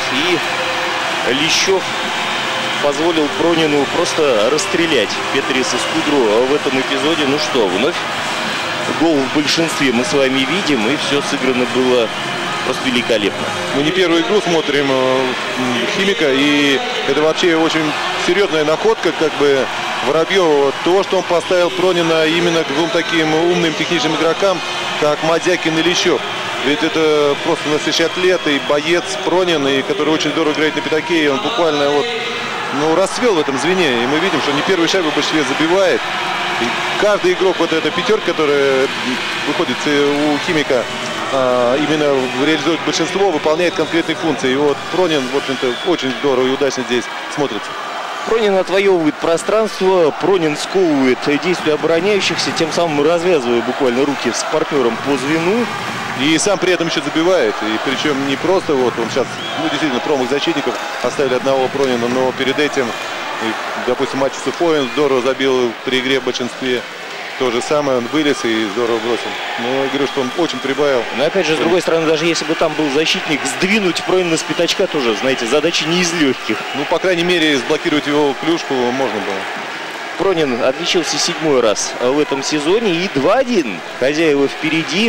И Лещев позволил Пронину просто расстрелять Петриса Скудру в этом эпизоде. Ну что, вновь гол в большинстве мы с вами видим. И все сыграно было просто великолепно. Мы не первую игру смотрим Химика, и это вообще очень серьезная находка, как бы, Воробьева. То, что он поставил Пронина именно к двум таким умным техническим игрокам, как Мазякин и Лещев. Ведь это просто настоящий атлет и боец Пронин, и который очень здорово играет на пятаке, и он буквально вот, ну, расцвел в этом звене. И мы видим, что не первую шайбу в большинстве забивает. И каждый игрок, вот эта пятерка, которая выходит у Химика, именно реализует большинство, выполняет конкретные функции. И вот Пронин, в общем-то, очень здорово и удачно здесь смотрится. Пронин отвоевывает пространство, Пронин сковывает действия обороняющихся, тем самым развязывая буквально руки с партнером по звену. И сам при этом еще забивает. И причем не просто вот он сейчас, ну, действительно, промах защитников, оставили одного Пронина, но перед этим, и, допустим, матч Суфоин здорово забил при игре в большинстве. То же самое, он вылез и здорово бросил. Но я говорю, что он очень прибавил. Но опять же, с другой стороны, даже если бы там был защитник, сдвинуть Пронина с пятачка тоже, знаете, задача не из легких. Ну, по крайней мере, сблокировать его клюшку можно было. Пронин отличился седьмой раз в этом сезоне. И два один. Хозяева впереди.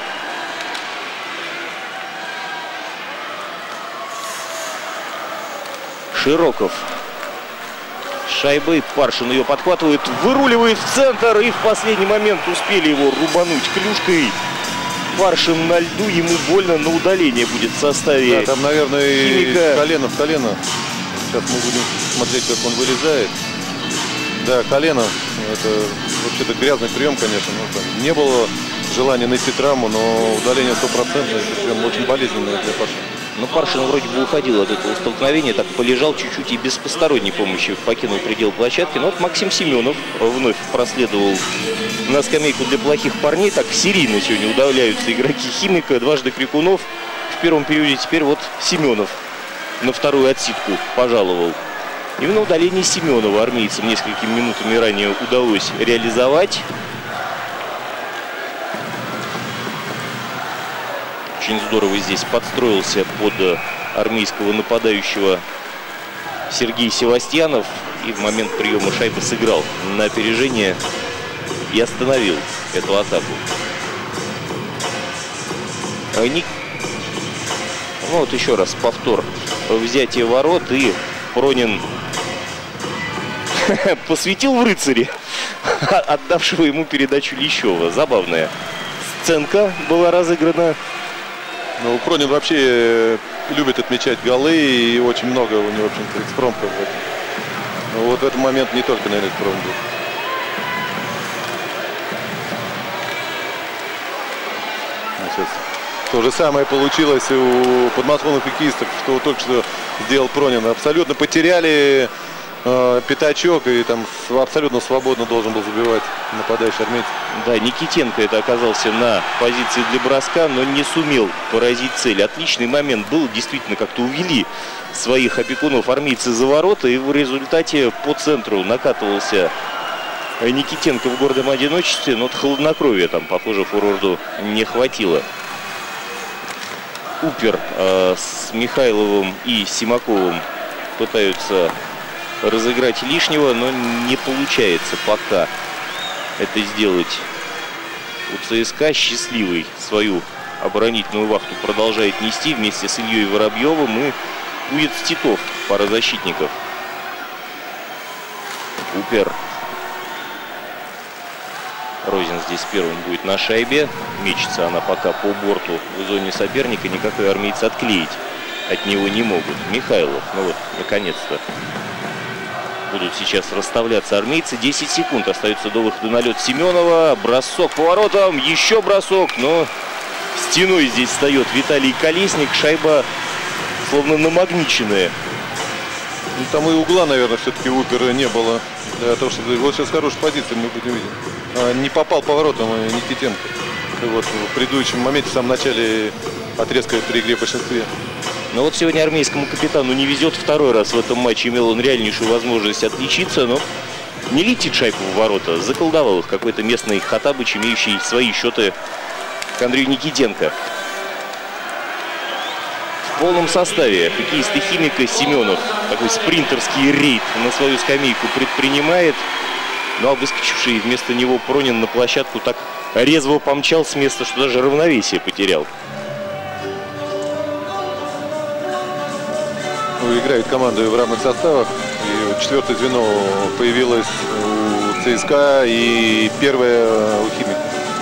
Широков. Шайбой Паршин ее подхватывает, выруливает в центр, и в последний момент успели его рубануть клюшкой. Паршин на льду, ему больно, на удаление будет в составе. Да, там, наверное, Химика. колено в колено. Сейчас мы будем смотреть, как он вылезает. Да, колено. Это вообще-то грязный прием, конечно. Ну, там не было желания нанести травму, но удаление стопроцентное, причем очень болезненное для Паршина. Ну, Паршин вроде бы уходил от этого столкновения, так полежал чуть-чуть и без посторонней помощи покинул предел площадки. Но вот Максим Семенов вновь проследовал на скамейку для плохих парней. Так серийно сегодня удавляются игроки Химика. Дважды Крикунов в первом периоде. Теперь вот Семенов на вторую отсидку пожаловал. Именно удаление Семенова армейцам несколькими минутами ранее удалось реализовать. Очень здорово здесь подстроился под армейского нападающего Сергей Севастьянов. И в момент приема шайбы сыграл на опережение и остановил эту атаку. Ник... Ну, вот еще раз повтор взятия ворот. И Пронин посвятил в рыцаре, отдавшего ему передачу Лещева. Забавная сценка была разыграна. Ну, Пронин вообще любит отмечать голы, и очень много у него, в общем-то, экспромтов в этом. Но вот в этот момент не только, наверное, экспромт был. Сейчас то же самое получилось у подмосковных хоккеистов, что только что сделал Пронин. Абсолютно потеряли э, пятачок, и там абсолютно свободно должен был забивать нападающий армейец. Да, Никитенко это оказался на позиции для броска, но не сумел поразить цель. Отличный момент был, действительно, как-то увели своих опекунов армейцы за ворота, и в результате по центру накатывался Никитенко в гордом одиночестве, но хладнокровия там, похоже, форварду не хватило. Упер э, с Михайловым и Симаковым пытаются разыграть лишнего, но не получается пока это сделать у ЦСКА. Счастливый свою оборонительную вахту продолжает нести вместе с Ильей Воробьевым и Уец Титов, пара защитников. Упер. Розин здесь первым будет на шайбе. Мечется она пока по борту в зоне соперника. Никакой армейцы отклеить от него не могут. Михайлов, ну вот, наконец-то. Будут сейчас расставляться армейцы. десять секунд остается до выхода на лед Семенова. Бросок поворотом, еще бросок, но стеной здесь встает Виталий Колесник. Шайба словно намагниченная. Ну, там и угла, наверное, все-таки у Упера не было. Для того, чтобы... Вот сейчас хорошая позиция мы будем видеть. А, не попал поворотом Никитенко. Вот в предыдущем моменте, в самом начале отрезка при игре в большинстве. Но вот сегодня армейскому капитану не везет. Второй раз в этом матче имел он реальнейшую возможность отличиться, но не летит шайбу в ворота. Заколдовал их какой-то местный Хатабыч, имеющий свои счеты к Андрею Никитенко. В полном составе хоккеисты Химика Семенов такой спринтерский рейд на свою скамейку предпринимает. Ну а выскочивший вместо него Пронин на площадку так резво помчал с места, что даже равновесие потерял. Играют команды в равных составах. И четвертое звено появилось у ЦСКА и первое у Химика.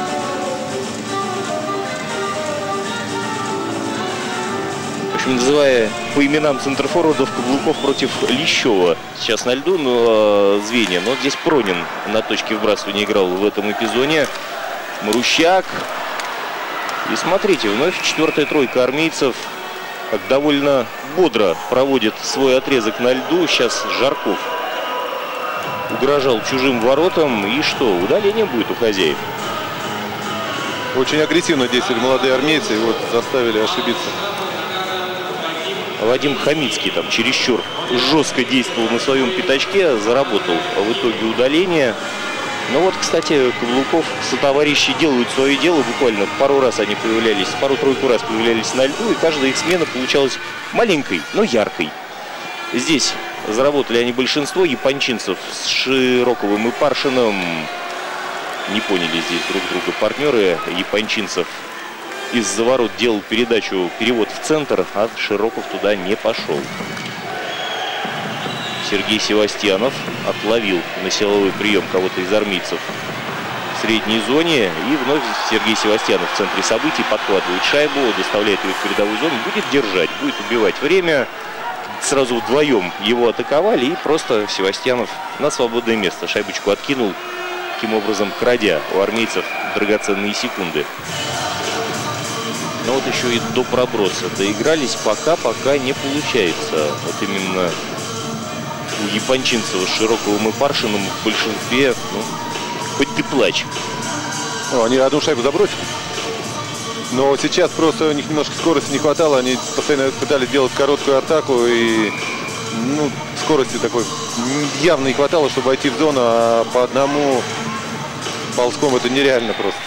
В общем, называя по именам центрфорвардов, Каблуков против Лещева сейчас на льду, но звенья. Но здесь Пронин на точке вбрасывания играл в этом эпизоде. Марущак. И смотрите, вновь четвертая тройка армейцев довольно бодро проводит свой отрезок на льду. Сейчас Жарков угрожал чужим воротам. И что, удаление будет у хозяев? Очень агрессивно действовали молодые армейцы. И вот заставили ошибиться. Вадим Хамицкий там чересчур жестко действовал на своем пятачке. Заработал в итоге удаление. Ну вот, кстати, Каблуков сотоварищи делают свое дело. Буквально пару раз они появлялись, пару-тройку раз появлялись на льду. И каждая их смена получалась маленькой, но яркой. Здесь заработали они большинство. Япончинцев с Широковым и Паршиным не поняли здесь друг друга партнеры. Япончинцев из-за ворот делал передачу, перевод в центр, а Широков туда не пошел. Сергей Севастьянов отловил на силовой прием кого-то из армейцев в средней зоне. И вновь Сергей Севастьянов в центре событий подхватывает шайбу, доставляет ее в передовую зону, будет держать, будет убивать время. Сразу вдвоем его атаковали, и просто Севастьянов на свободное место шайбочку откинул, таким образом крадя у армейцев драгоценные секунды. Но вот еще и до проброса доигрались, пока-пока не получается. Вот именно у Япончинцева с Широковым и Паршиным в большинстве, ну, хоть ты плачь. О, они одну шайбу забросили. Но сейчас просто у них немножко скорости не хватало. Они постоянно пытались делать короткую атаку. И ну, скорости такой явно не хватало, чтобы войти в зону. А по одному ползком это нереально просто.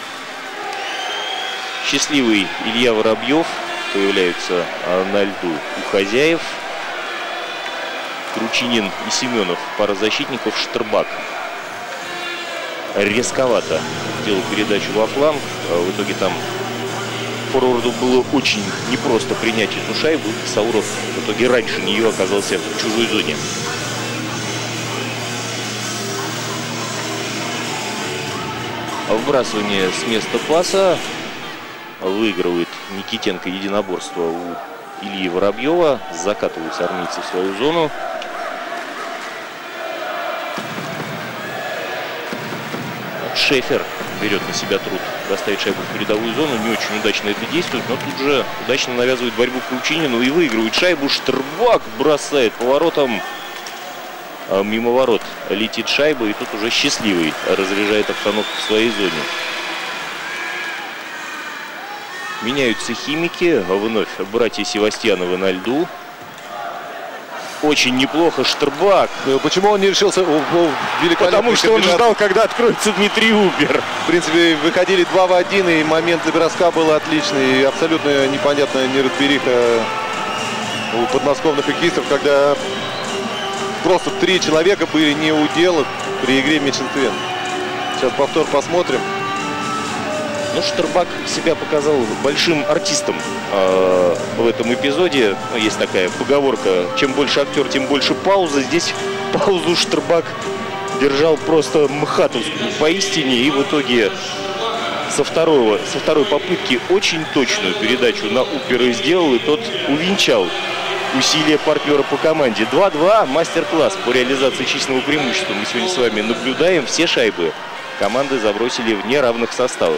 Счастливый Илья Воробьев появляется на льду у хозяев. Кручинин и Семенов, пара защитников. Штербак резковато делал передачу во фланг. В итоге там форварду было очень непросто принять эту шайбу. Сауров в итоге раньше нее оказался в чужой зоне. Вбрасывание с места паса. Выигрывает Никитенко единоборство у Ильи Воробьева. Закатываются армейцы в свою зону. Шефер берет на себя труд доставить шайбу в передовую зону. Не очень удачно это действует, но тут же удачно навязывает борьбу Кручинину и выигрывает шайбу. Штербак бросает поворотом. А мимо ворот летит шайба, и тут уже счастливый разряжает обстановку в своей зоне. Меняются химики. Вновь братья Севастьяновы на льду. Очень неплохо Штербак. Почему он не решился? О, о, Потому что он ждал, когда откроется Дмитрий Упер. В принципе, выходили два в один, и момент для броска был отличный. И абсолютно непонятная неразбериха у подмосковных хоккеистов, когда просто три человека были не у дела при игре в меньшинстве. Сейчас повтор посмотрим. Ну, Штербак себя показал большим артистом э, в этом эпизоде. Ну, есть такая поговорка: чем больше актер, тем больше пауза. Здесь паузу Штербак держал просто мхатовскую поистине. И в итоге со, второго, со второй попытки очень точную передачу на Упера сделал, и тот увенчал усилия партнера по команде. два-два, мастер-класс по реализации численного преимущества. Мы сегодня с вами наблюдаем. Все шайбы команды забросили в неравных составах.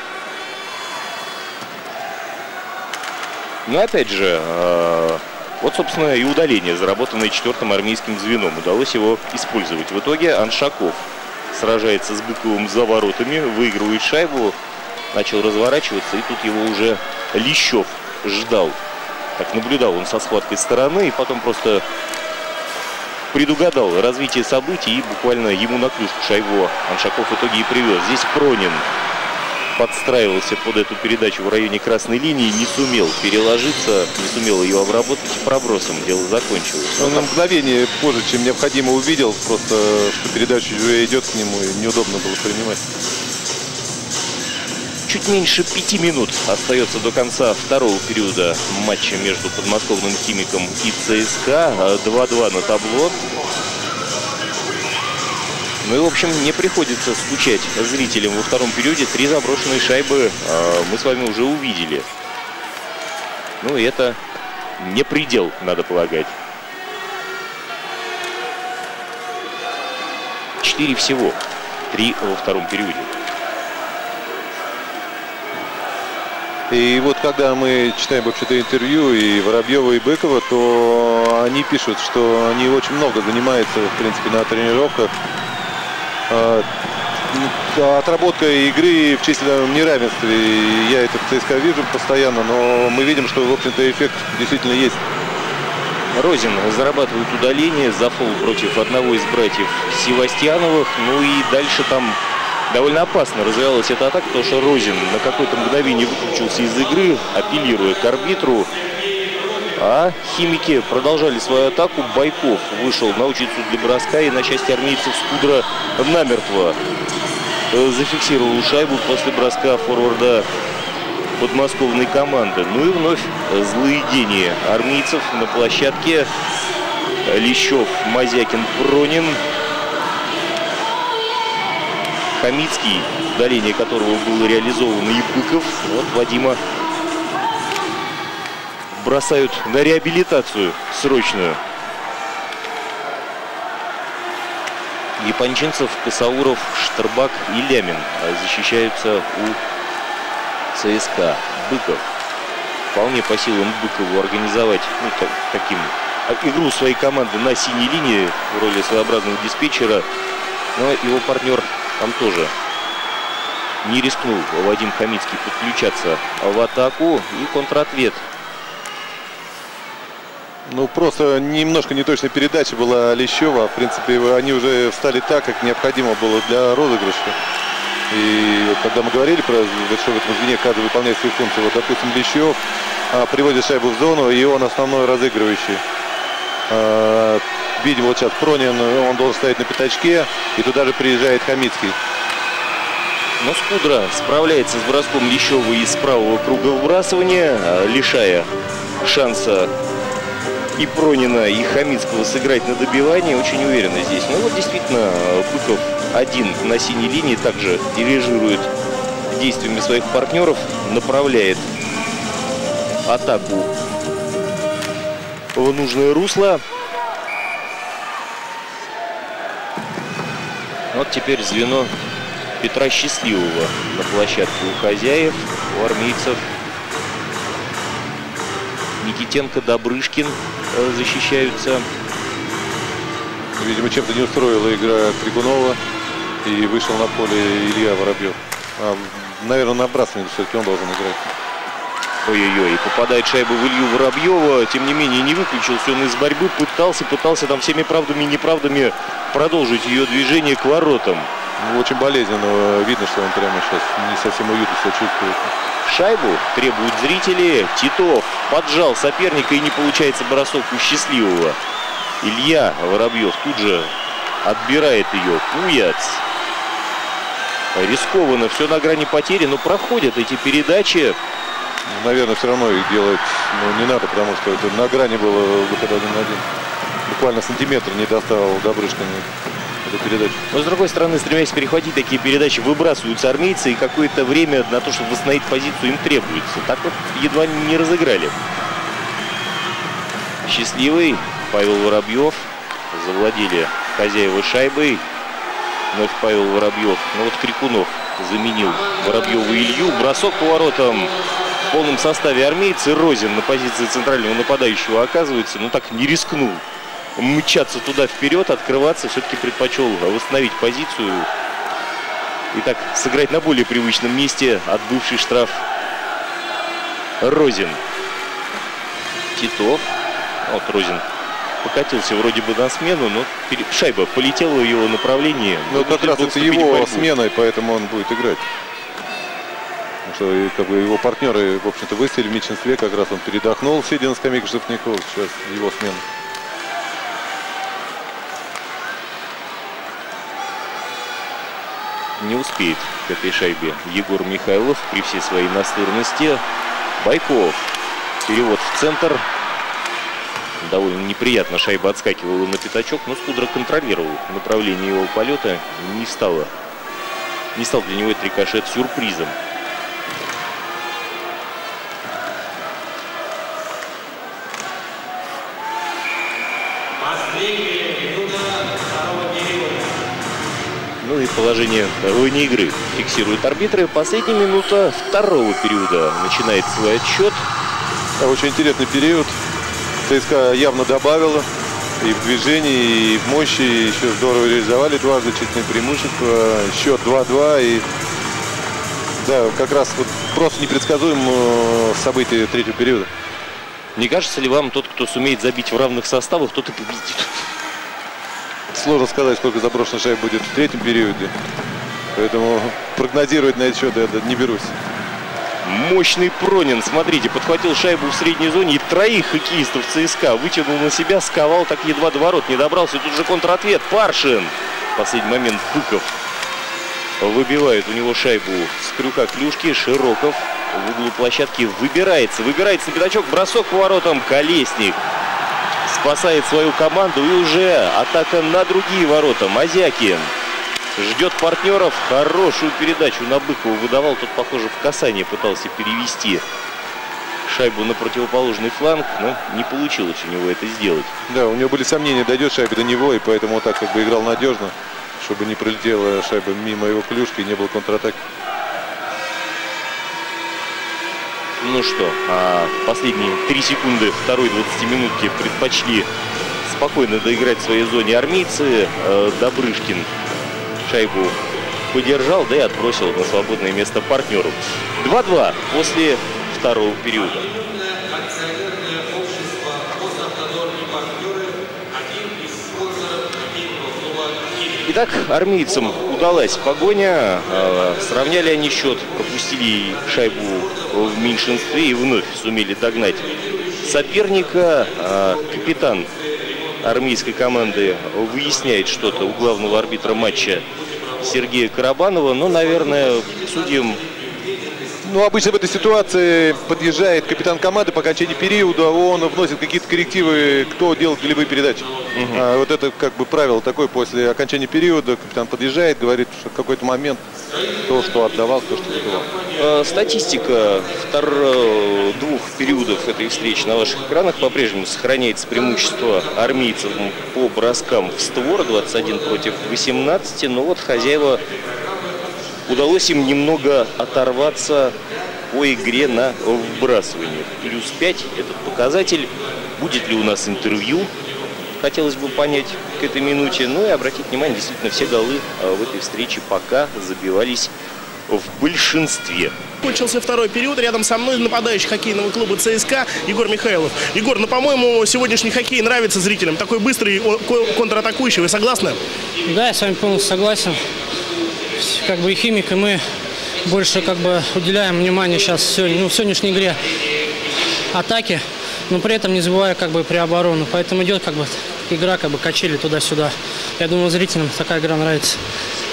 Но опять же, э, вот, собственно, и удаление, заработанное четвертым армейским звеном. Удалось его использовать. В итоге Аншаков сражается с Быковым за воротами, выигрывает шайбу, начал разворачиваться, и тут его уже Лещев ждал. Так, наблюдал он со схваткой стороны, и потом просто предугадал развитие событий, и буквально ему на клюшку шайбу Аншаков в итоге и привез. Здесь Пронин подстраивался под эту передачу в районе красной линии, не сумел переложиться, не сумел ее обработать, пробросом дело закончилось. Он на мгновение позже, чем необходимо, увидел, просто что передача уже идет к нему, и неудобно было принимать. Чуть меньше пяти минут остается до конца второго периода матча между подмосковным «Химиком» и ЦСКА. два-два на табло. Ну и, в общем, не приходится скучать зрителям во втором периоде. Три заброшенные шайбы э, мы с вами уже увидели. Ну и это не предел, надо полагать. Четыре всего. Три во втором периоде. И вот когда мы читаем вообще-то интервью и Воробьева, и Быкова, то они пишут, что они очень много занимаются, в принципе, на тренировках. Отработка игры в численном неравенстве. Я это в ЦСКА вижу постоянно, но мы видим, что, в общем-то, эффект действительно есть. Розин зарабатывает удаление за фол против одного из братьев Севастьяновых. Ну и дальше там довольно опасно развивалась эта атака, потому что Розин на какое-то мгновение выключился из игры, апеллируя к арбитру. А «Химики» продолжали свою атаку. Байков вышел на учицу для броска, и на счастье армейцев Скудра намертво зафиксировал шайбу после броска форварда подмосковной команды. Ну и вновь злые гении армейцев на площадке. Лещев, Мазякин, Пронин. Хамицкий, удаление которого было реализовано, и Быков. Вот Вадима бросают на реабилитацию срочную. Япончинцев, Косауров, Штербак и Лямин защищаются у ЦСКА. Быков. Вполне по силам Быкову организовать, ну, так, таким игру своей команды на синей линии в роли своеобразного диспетчера. Но его партнер там тоже не рискнул, Вадим Хамицкий, подключаться в атаку, и контратвет. Ну, просто немножко неточная передача была Лещева. В принципе, они уже встали так, как необходимо было для розыгрыша. И когда мы говорили про, что в этом звене каждый выполняет свою функцию, вот, допустим, Лещев а, приводит шайбу в зону, и он основной разыгрывающий. А, видим, вот сейчас Пронин, он должен стоять на пятачке, и туда же приезжает Хамицкий. Но Скудра справляется с броском Лещева из правого круга выбрасывания, лишая шанса и Пронина, и Хамицкого сыграть на добивании. Очень уверенно здесь. Ну вот действительно, Быков один на синей линии также дирижирует действиями своих партнеров, направляет атаку в нужное русло. Вот теперь звено Петра Счастливого на площадке у хозяев, у армейцев. Никитенко, Добрышкин защищаются. Видимо, чем-то не устроила игра Крикунова, и вышел на поле Илья Воробьев. А, наверное, на бросание все-таки он должен играть. Ой-ой-ой, попадает шайба в Илью Воробьева. Тем не менее, не выключился он из борьбы. Пытался, пытался там всеми правдами и неправдами продолжить ее движение к воротам. Ну, очень болезненно. Видно, что он прямо сейчас не совсем уютно себя чувствует. Шайбу требуют зрители. Титов поджал соперника, и не получается бросок у Счастливого. Илья Воробьев тут же отбирает ее. Куяц. Рискованно, все на грани потери, но проходят эти передачи. Ну, наверное, все равно их делать ну, не надо, потому что это на грани было выход один на один. Буквально сантиметр не доставал Добрышкин. эту передачу. Но, с другой стороны, стремясь перехватить такие передачи, выбрасываются армейцы, и какое-то время на то, чтобы восстановить позицию, им требуется. Так вот едва не разыграли. Счастливый Павел Воробьев. Завладели хозяева шайбой. Вновь Павел Воробьев. Ну вот Крикунов заменил Воробьева Илью. Бросок по воротам в полном составе армейцы. Розин на позиции центрального нападающего оказывается. Ну так не рискнул мчаться туда вперед, открываться. Все-таки предпочел восстановить позицию. И так сыграть на более привычном месте. Отбывший штраф Розин. Титов. Вот Розин покатился вроде бы на смену, но шайба полетела в его направлении. Ну как раз это его смена, поэтому он будет играть. Потому что и, как бы, его партнеры, в общем-то, выстрелили в меньшинстве, как раз он передохнул, сидя на скамейке штрафников, сейчас его смена. Не успеет к этой шайбе Егор Михайлов при всей своей настырности. Байков. Перевод в центр. Довольно неприятно шайба отскакивала на пятачок, но Скудра контролировал направление его полета. Не стало, не стал для него этот рикошет сюрпризом. Ну и положение вне игры фиксируют арбитры. Последняя минута второго периода начинает свой отсчет. Да, очень интересный период. ЦСКА явно добавила и в движении, и в мощи. Еще здорово реализовали два значительные преимущества. Счет два-два. И да, как раз вот просто непредсказуемо события третьего периода. Не кажется ли вам, тот, кто сумеет забить в равных составах, тот и победит? Сложно сказать, сколько заброшенных шайб будет в третьем периоде. Поэтому прогнозировать на этот счет я не берусь. Мощный Пронин, смотрите, подхватил шайбу в средней зоне и троих хоккеистов ЦСКА вытянул на себя, сковал, так едва до ворот не добрался. И тут же контратвет. Паршин. В последний момент Быков выбивает у него шайбу с крюка клюшки. Широков в углу площадки выбирается. Выбирается на пятачок. Бросок по воротам. Колесник спасает свою команду. И уже атака на другие ворота. Мазякин ждет партнеров. Хорошую передачу на Быкова выдавал. Тот, похоже, в касание пытался перевести шайбу на противоположный фланг, но не получилось у него это сделать. Да, у него были сомнения, дойдет шайба до него, и поэтому он так как бы играл надежно, чтобы не пролетела шайба мимо его клюшки и не было контратаки. Ну что, а последние три секунды второй двадцатиминутки предпочли спокойно доиграть в своей зоне армейцы. Добрышкин шайбу подержал, да и отбросил на свободное место партнеру. два-два после второго периода. Итак, армейцам удалась погоня. Сравняли они счет, пропустили шайбу в меньшинстве и вновь сумели догнать соперника. Капитан армейской команды выясняет что-то у главного арбитра матча Сергея Карабанова, но, наверное, судьям... Ну, обычно в этой ситуации подъезжает капитан команды по окончании периода, он вносит какие-то коррективы, кто делает голевые передачи. Угу. А, вот это как бы правило такое, после окончания периода капитан подъезжает, говорит, что в какой-то момент то, что отдавал, то, что выдавал. Э, статистика втор... двух периодов этой встречи на ваших экранах по-прежнему сохраняется преимущество армейцев по броскам в створ, двадцать один против восемнадцати, но вот хозяева... Удалось им немного оторваться по игре на вбрасывание. Плюс пять этот показатель. Будет ли у нас интервью? Хотелось бы понять к этой минуте. Ну и обратить внимание, действительно, все голы в этой встрече пока забивались в большинстве. Кончился второй период. Рядом со мной нападающий хоккейного клуба ЦСКА Егор Михайлов. Егор, ну, по-моему, сегодняшний хоккей нравится зрителям. Такой быстрый контратакующий. Вы согласны? Да, я с вами полностью согласен. Как бы и Химик, и мы больше как бы уделяем внимание сейчас сегодня, ну, в сегодняшней игре атаке, но при этом не забывая как бы при оборону. Поэтому идет как бы игра, как бы качели туда-сюда. Я думаю, зрителям такая игра нравится.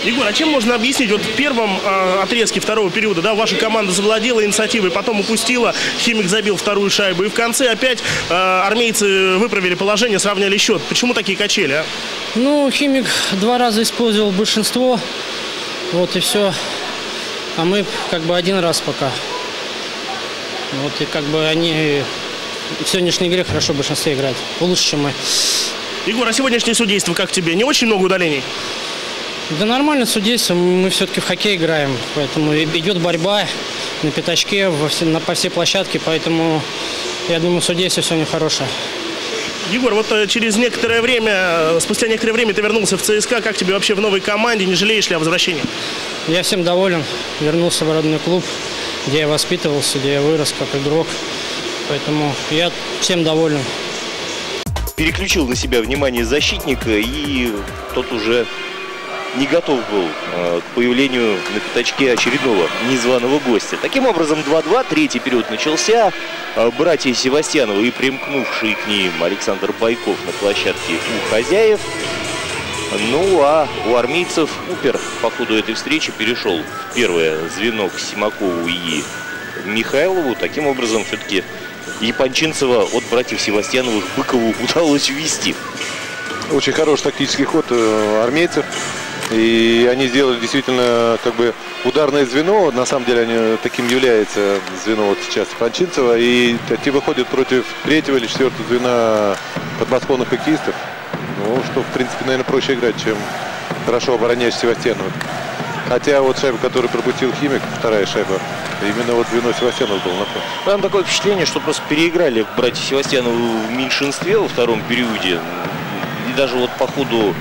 Егор, а чем можно объяснить? Вот в первом э, отрезке второго периода, да, ваша команда завладела инициативой, потом упустила, Химик забил вторую шайбу, и в конце опять э, армейцы выправили положение, сравняли счет. Почему такие качели, а? Ну, Химик два раза использовал большинство, вот и все. А мы как бы один раз пока. Вот и как бы они в сегодняшней игре хорошо в большинстве играют, лучше, чем мы. Егор, а сегодняшнее судейство как тебе? Не очень много удалений? Да нормально судейство, мы все-таки в хоккей играем, поэтому идет борьба на пятачке, во все, на, по всей площадке, поэтому я думаю, судейство сегодня хорошее. Егор, вот через некоторое время, спустя некоторое время ты вернулся в ЦСКА, как тебе вообще в новой команде, не жалеешь ли о возвращении? Я всем доволен, вернулся в родной клуб, где я воспитывался, где я вырос как игрок, поэтому я всем доволен. Переключил на себя внимание защитника, и тот уже не готов был э, к появлению на пятачке очередного незваного гостя. Таким образом, два-два, третий период начался. Э, братья Севастьяновы и примкнувший к ним Александр Байков на площадке у хозяев. Ну а у армейцев Упер по ходу этой встречи перешел в первое звено к Симакову и Михайлову. Таким образом, все-таки Япончинцева от братьев Севастьяновых Быкову удалось ввести. Очень хороший тактический ход армейцев. И они сделали действительно как бы ударное звено. На самом деле они таким является звено вот сейчас Япончинцева. И те выходят против третьего или четвертого звена подмосковных хоккеистов. Ну, что, в принципе, наверное, проще играть, чем хорошо обороняешь Севастьянова. Хотя вот шайба, которую пропустил Химик, вторая шайба, именно вот звено Севастьянова было на поле. Там такое впечатление, что просто переиграли братья Севастьяновы в меньшинстве во втором периоде. И даже вот по ходу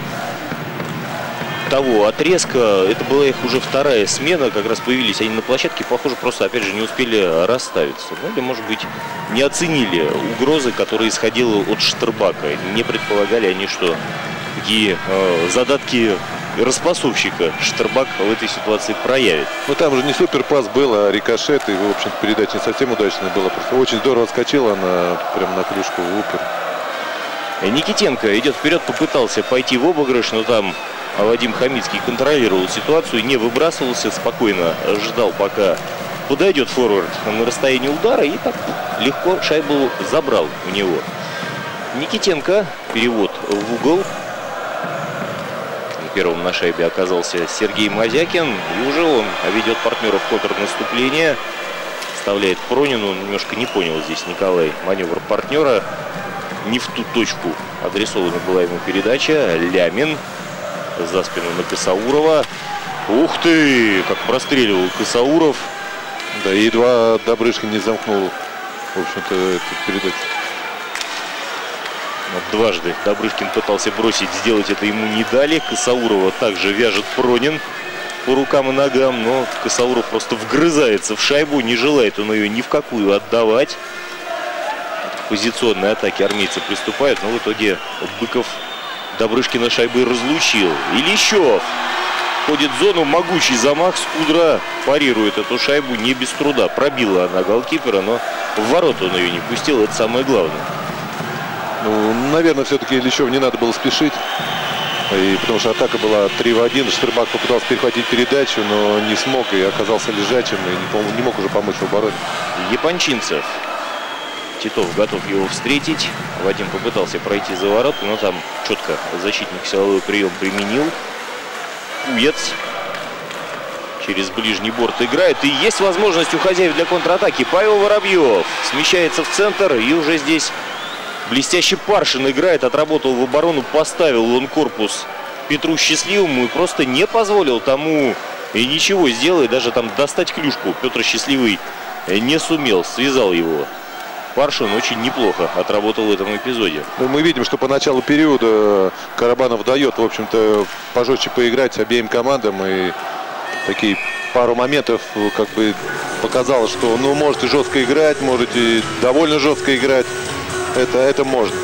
того отрезка, это была их уже вторая смена, как раз появились они на площадке, похоже, просто, опять же, не успели расставиться. Ну, или, может быть, не оценили угрозы, которая исходила от Штербака. Не предполагали они, что такие э, задатки распасовщика Штербак в этой ситуации проявит. Ну, там же не суперпас был, а рикошет, и, в общем-то, передача не совсем удачная была. Просто очень здорово отскочила она прямо на клюшку в Упер. Никитенко идет вперед, попытался пойти в обыгрыш, но там Вадим Хамицкий контролировал ситуацию, не выбрасывался, спокойно ждал, пока подойдет форвард на расстоянии удара, и так легко шайбу забрал у него. Никитенко, перевод в угол. Первым на шайбе оказался Сергей Мазякин, и уже он ведет партнера в контрнаступление. Вставляет Пронину, он немножко не понял здесь Николай маневр партнера. Не в ту точку адресована была ему передача. Лямин за спину на Косаурова. Ух ты, как простреливал Косауров. Да, едва Добрышкин не замкнул, в общем-то, эту передачу. Дважды Добрышкин пытался бросить, сделать это ему не дали. Косаурова также вяжет Пронин по рукам и ногам, но Косауров просто вгрызается в шайбу, не желает он ее ни в какую отдавать. Позиционные атаки армейцы приступают, но в итоге Быков Добрышкина шайбой разлучил. Илищев входит в зону, могучий замах, Скудра парирует эту шайбу не без труда. Пробила она голкипера, но в ворота он ее не пустил, это самое главное. Ну, наверное, все-таки Ильичев не надо было спешить. И потому что атака была три в один. Штербак попытался перехватить передачу, но не смог и оказался лежачим. И не, не мог уже помочь в обороне. Япончинцев. Титов готов его встретить. Вадим попытался пройти за ворота, но там четко защитник силовой прием применил. Куец через ближний борт играет. И есть возможность у хозяев для контратаки. Павел Воробьев смещается в центр. И уже здесь блестящий Паршин играет. Отработал в оборону. Поставил он корпус Петру Счастливому. И просто не позволил тому и ничего сделать. Даже там достать клюшку Петр Счастливый не сумел. Связал его. Паршин очень неплохо отработал в этом эпизоде. Ну, мы видим, что по началу периода Карабанов дает, в общем-то, пожестче поиграть обеим командам. И такие пару моментов как бы показалось, что ну, можете жестко играть, можете довольно жестко играть. Это, это можно.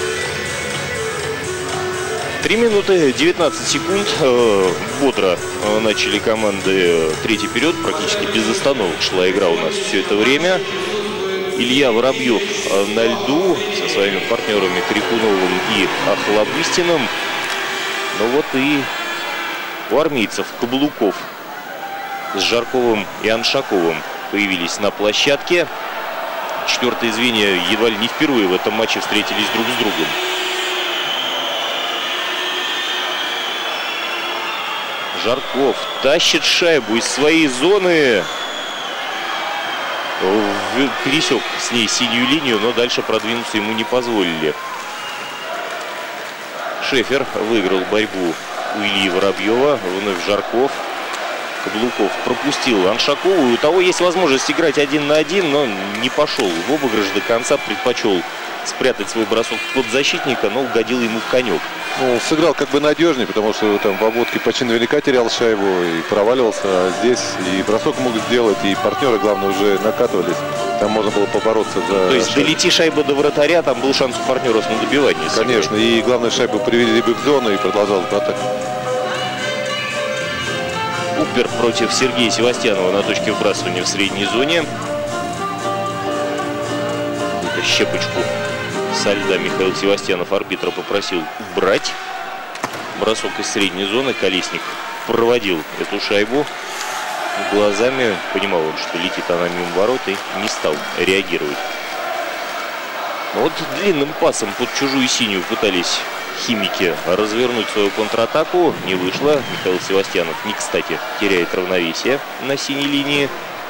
три минуты девятнадцать секунд. Бодро начали команды третий период. Практически без остановок шла игра у нас все это время. Илья Воробьев на льду со своими партнерами Крикуновым и Охлобыстиным. Ну вот и У армейцев Каблуков с Жарковым и Аншаковым появились на площадке. Четвертые звенья едва ли не впервые в этом матче встретились друг с другом. Жарков тащит шайбу из своей зоны. Пересек с ней синюю линию, но дальше продвинуться ему не позволили. Шефер выиграл борьбу у Ильи Воробьева. Вновь Жарков. Каблуков пропустил Аншакову. У того есть возможность играть один на один, но не пошел в обыгрыш до конца. Предпочел спрятать свой бросок под защитника, но угодил ему в конек. Ну, сыграл как бы надежнее, потому что там в обводке почти наверняка терял шайбу и проваливался. А здесь и бросок мог сделать, и партнеры, главное, уже накатывались. Там можно было побороться за... То есть долети шайба до вратаря, там был шанс у партнеров на добивание. Конечно, и главное, шайбу привели бы в зону и продолжал атаку. Упер против Сергея Севастьянова на точке вбрасывания в средней зоне. Это щепочку со льда Михаил Севастьянов арбитра попросил убрать. Бросок из средней зоны. Колесник проводил эту шайбу глазами. Понимал он, что летит она мимо ворот, и не стал реагировать. Вот длинным пасом под чужую синюю пытались химики развернуть свою контратаку. Не вышло. Михаил Севастьянов не кстати теряет равновесие на синей линии.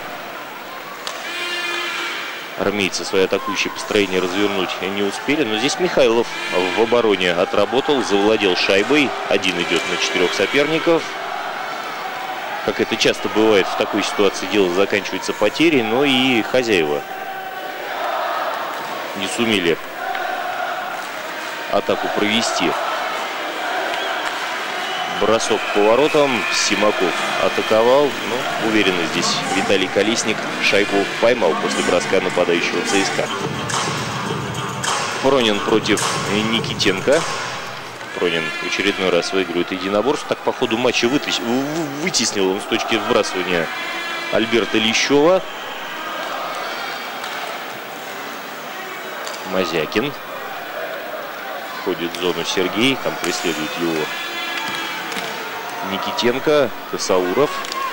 Армейцы свои атакующие построения развернуть не успели. Но здесь Михайлов в обороне отработал, завладел шайбой. Один идет на четырех соперников. Как это часто бывает в такой ситуации, дело заканчивается потерей. Но и хозяева не сумели атаку провести. Бросок по воротам. Симаков атаковал. Но уверенно здесь Виталий Колесник шайбу поймал после броска нападающего ЦСКА. Пронин против Никитенко. Пронин в очередной раз выигрывает единоборство. Так по ходу матча вытащ... вытеснил он с точки вбрасывания Альберта Лещева. Мазякин. Входит в зону Сергей. Там преследует его Никитенко. Косауров.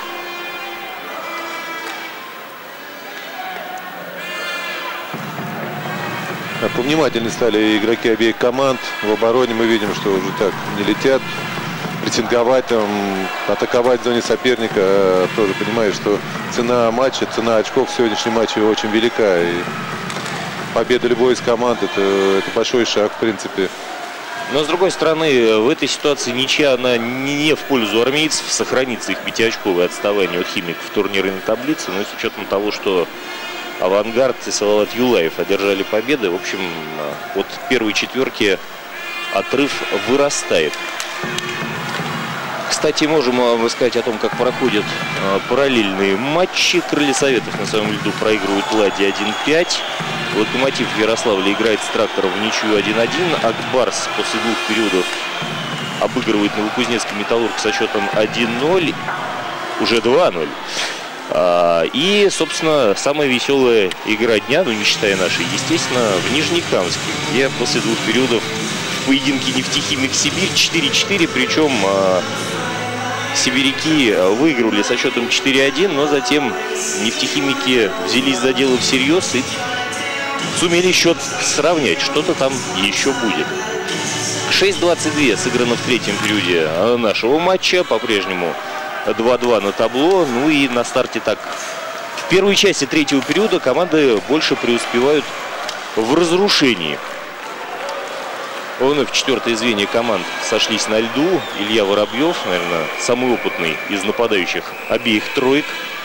Повнимательнее стали игроки обеих команд. В обороне мы видим, что уже так не летят. Прессинговать, там, атаковать в зоне соперника. Тоже понимаешь, что цена матча, цена очков в сегодняшнем матче очень велика. И победа любой из команд это, это большой шаг, в принципе. Но, с другой стороны, в этой ситуации ничья, она не в пользу армейцев. Сохранится их пятиочковое отставание от химиков в турнирной таблице. Но с учетом того, что Авангард и Салават Юлаев одержали победы, в общем, от первой четверки отрыв вырастает. Кстати, можем рассказать о том, как проходят параллельные матчи. Крылья Советов на своем льду проигрывают Ладе один пять. Локомотив Ярославля играет с Трактором в ничью один один. Акбарс после двух периодов обыгрывает Новокузнецкий Металлург со счетом один ноль. Уже два ноль. И, собственно, самая веселая игра дня, ну не считая нашей, естественно, в Нижнекамске, где после двух периодов в поединке Нефтехимик Сибирь четыре четыре, причем сибиряки выигрывали со счетом четыре один, но затем нефтехимики взялись за дело всерьез и сумели счет сравнять. Что-то там еще будет. шесть двадцать два сыграно в третьем периоде нашего матча. По-прежнему два-два на табло. Ну и на старте так. В первой части третьего периода команды больше преуспевают в разрушении. Вновь четвертое звенья команд сошлись на льду. Илья Воробьев, наверное, самый опытный из нападающих обеих троек,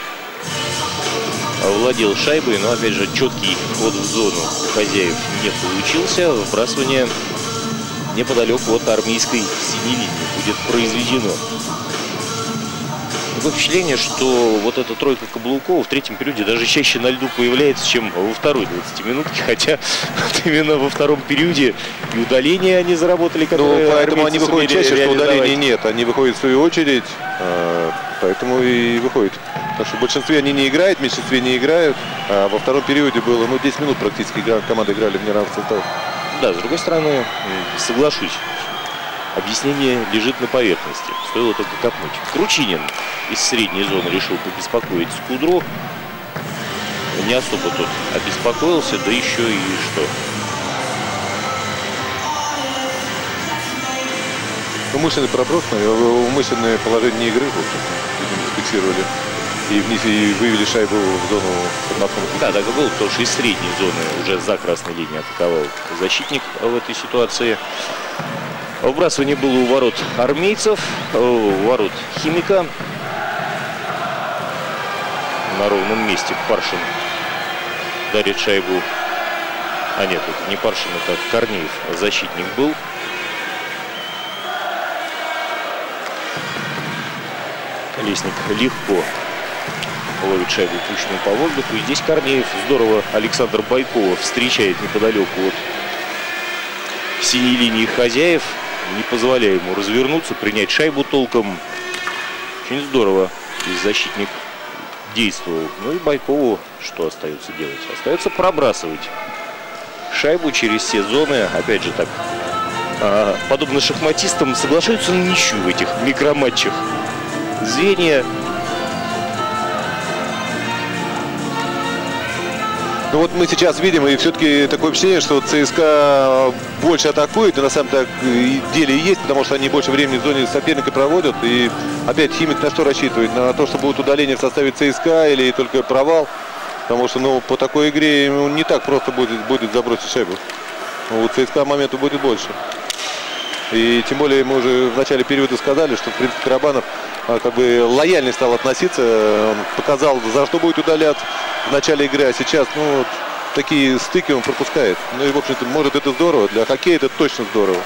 владел шайбой, но опять же четкий вход в зону у хозяев не получился. Вбрасывание неподалеку от армейской синей линии будет произведено. Такое впечатление, что вот эта тройка Каблукова в третьем периоде даже чаще на льду появляется, чем во второй двадцатиминутке. Хотя вот именно во втором периоде и удаления они заработали, которые... Ну, поэтому они выходят чаще, что удалений нет. Они выходят в свою очередь, поэтому и выходят. Потому что в большинстве они не играют, в меньшинстве не играют. А во втором периоде было, ну, десять минут практически команды играли в неравных составах. Да, с другой стороны, соглашусь. Объяснение лежит на поверхности. Стоило только копнуть. Кручинин из средней зоны решил побеспокоить Скудру. Не особо тут обеспокоился, да еще и что. Умышленный проброс, умышленное положение игры, в общем, зафиксировали. И вниз и вывели шайбу в зону подмосковных. Да, так и было, потому что из средней зоны уже за красной линией атаковал защитник в этой ситуации. Вбрасывание было у ворот армейцев, у ворот Химика. На ровном месте Паршин дарит шайбу. А нет, это не Паршин, это Корнеев, защитник был. Колесник легко ловит шайбу, пущенную по воздуху. И здесь Корнеев здорово Александр Байкова встречает неподалеку от синей линии хозяев, не позволяя ему развернуться, принять шайбу толком. Очень здорово здесь защитник действовал. Ну и Байкову что остается делать? Остается пробрасывать шайбу через все зоны. Опять же так, а, подобно шахматистам, соглашаются на ничью в этих микроматчах. Звенья. Ну вот мы сейчас видим, и все-таки такое впечатление, что ЦСКА больше атакует, и на самом деле и есть, потому что они больше времени в зоне соперника проводят. И опять Химик на что рассчитывает? На то, что будет удаление в составе ЦСКА или только провал? Потому что ну, по такой игре ему не так просто будет, будет забросить шайбу. У ЦСКА моментов будет больше. И тем более мы уже в начале периода сказали, что в принципе Карабанов как бы лояльнее стал относиться. Он показал, за что будет удалять в начале игры, а сейчас ну, такие стыки он пропускает. Ну и в общем-то, может, это здорово. Для хоккея это точно здорово.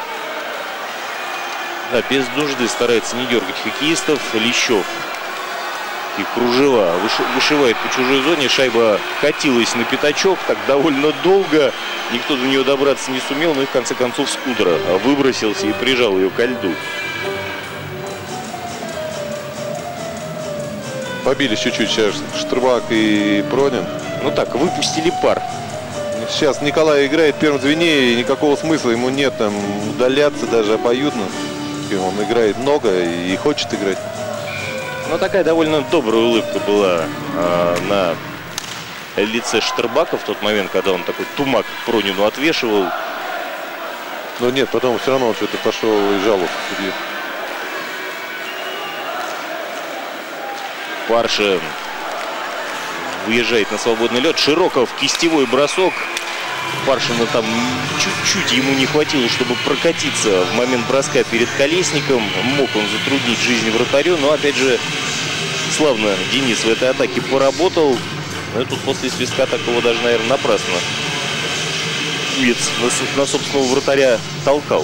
Да, без нужды старается не дергать хоккеистов. Лещев и кружева вышивает по чужой зоне. Шайба катилась на пятачок так довольно долго. Никто до нее добраться не сумел. Но и в конце концов Скудра выбросился и прижал ее ко льду. Побились чуть-чуть сейчас Штрбак и Пронин. Ну так, выпустили пар. Сейчас Николай играет в первом звене, и никакого смысла ему нет там удаляться даже обоюдно. Он играет много и хочет играть. Ну такая довольно добрая улыбка была а, на лице Штрбака в тот момент, когда он такой тумак Пронину отвешивал. Но нет, потом все равно он что-то пошел и жаловался судье. Паршин выезжает на свободный лед. Широков, кистевой бросок. Паршина там чуть-чуть ему не хватило, чтобы прокатиться в момент броска перед Колесником. Мог он затруднить жизнь вратарю, но опять же славно Денис в этой атаке поработал. Но тут после свистка такого даже, наверное, напрасно Вец на, на собственного вратаря толкал.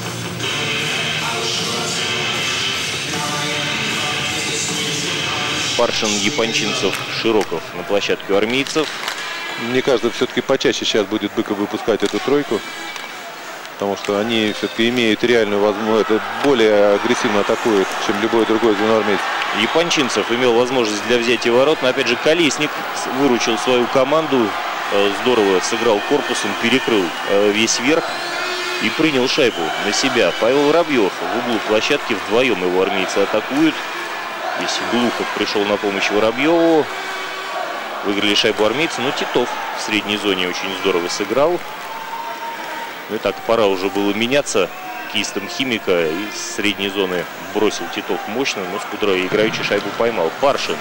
Паршин, Япончинцев, Широков на площадке у армейцев. Мне кажется, все-таки почаще сейчас будет Быков выпускать эту тройку. Потому что они все-таки имеют реальную возможность, это более агрессивно атакуют, чем любое другое звено армейцев. Япончинцев имел возможность для взятия ворот, но опять же Колесник выручил свою команду. Здорово сыграл корпусом, перекрыл весь верх и принял шайбу на себя. Павел Воробьев в углу площадки, вдвоем его армейцы атакуют. Здесь Глухов пришел на помощь Воробьеву. Выиграли шайбу армейцы. Но Титов в средней зоне очень здорово сыграл. Ну и так, пора уже было меняться кистом Химика. И с средней зоны бросил Титов мощно. Но Скудра играючи шайбу поймал. Паршин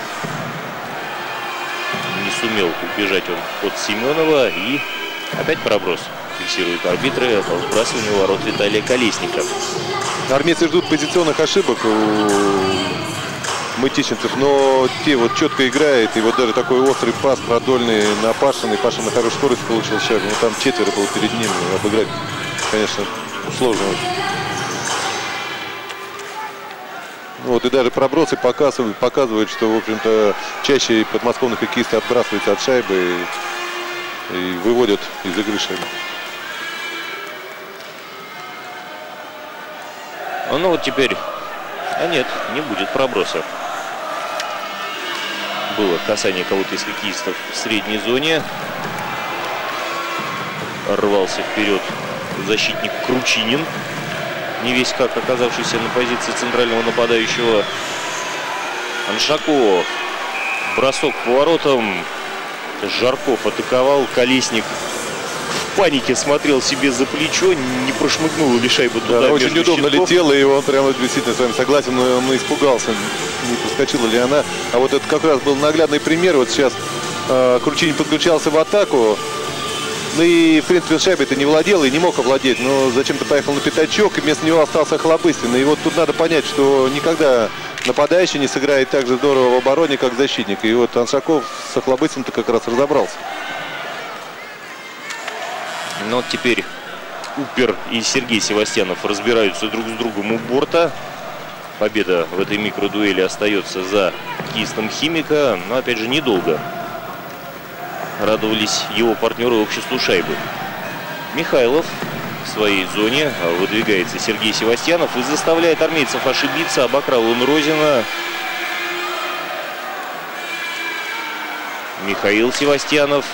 не сумел убежать он от Семенова. И опять проброс. Фиксируют арбитры. Сбрасывание ворот Виталия Колесника. Армейцы ждут позиционных ошибок Мытищенцев, но те вот четко играет, и вот даже такой острый пас продольный на Пашина, и Пашин на хорошую скорость получил шайбу, но там четверо было перед ним, обыграть, конечно, сложно. Вот, и даже пробросы показывают, показывают, что, в общем-то, чаще подмосковных хоккеисты отбрасываются от шайбы и, и выводят из игры шайбу. Ну вот теперь, а нет, не будет проброса. Было касание кого-то из хоккеистов в средней зоне. Рвался вперед защитник Кручинин. не весь как оказавшийся на позиции центрального нападающего. Аншаков. Бросок по воротам. Жарков атаковал. Колесник в панике смотрел себе за плечо. Не прошмыгнула ли шайба туда. Да, очень удобно щитков. летела, и он прямо действительно с вами согласен, но он испугался, не проскочила ли она. А вот это как раз был наглядный пример. Вот сейчас э, Кручинин подключался в атаку. Ну и, в принципе, шайбой-то не владел и не мог овладеть, но зачем-то поехал на пятачок, и вместо него остался Хлобыстин. И вот тут надо понять, что никогда нападающий не сыграет так же здорово в обороне, как защитник. И вот Аншаков с Хлобыстиным-то как раз разобрался. Но вот теперь Упер и Сергей Севастьянов разбираются друг с другом у борта. Победа в этой микродуэли остается за кистом Химика, но, опять же, недолго радовались его партнеры обществу шайбы. Михайлов в своей зоне, выдвигается Сергей Севастьянов и заставляет армейцев ошибиться. Обокрал он Розина. Михаил Севастьянов.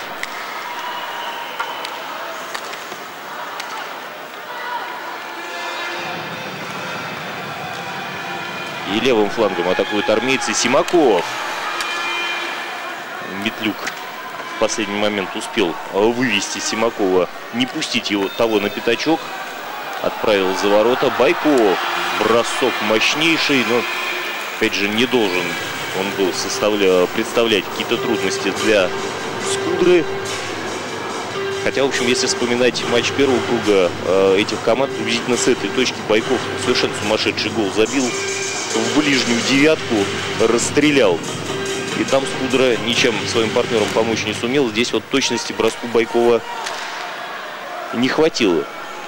И левым флангом атакуют армейцы. Симаков. Метлюк в последний момент успел вывести Симакова, не пустить его того на пятачок. Отправил за ворота. Байков. Бросок мощнейший, но, опять же, не должен он был составля... представлять какие-то трудности для Скудры. Хотя, в общем, если вспоминать матч первого круга э, этих команд, приблизительно с этой точки Байков совершенно сумасшедший гол забил. В ближнюю девятку расстрелял. И там Скудра ничем своим партнерам помочь не сумел. Здесь вот точности броску Байкова не хватило.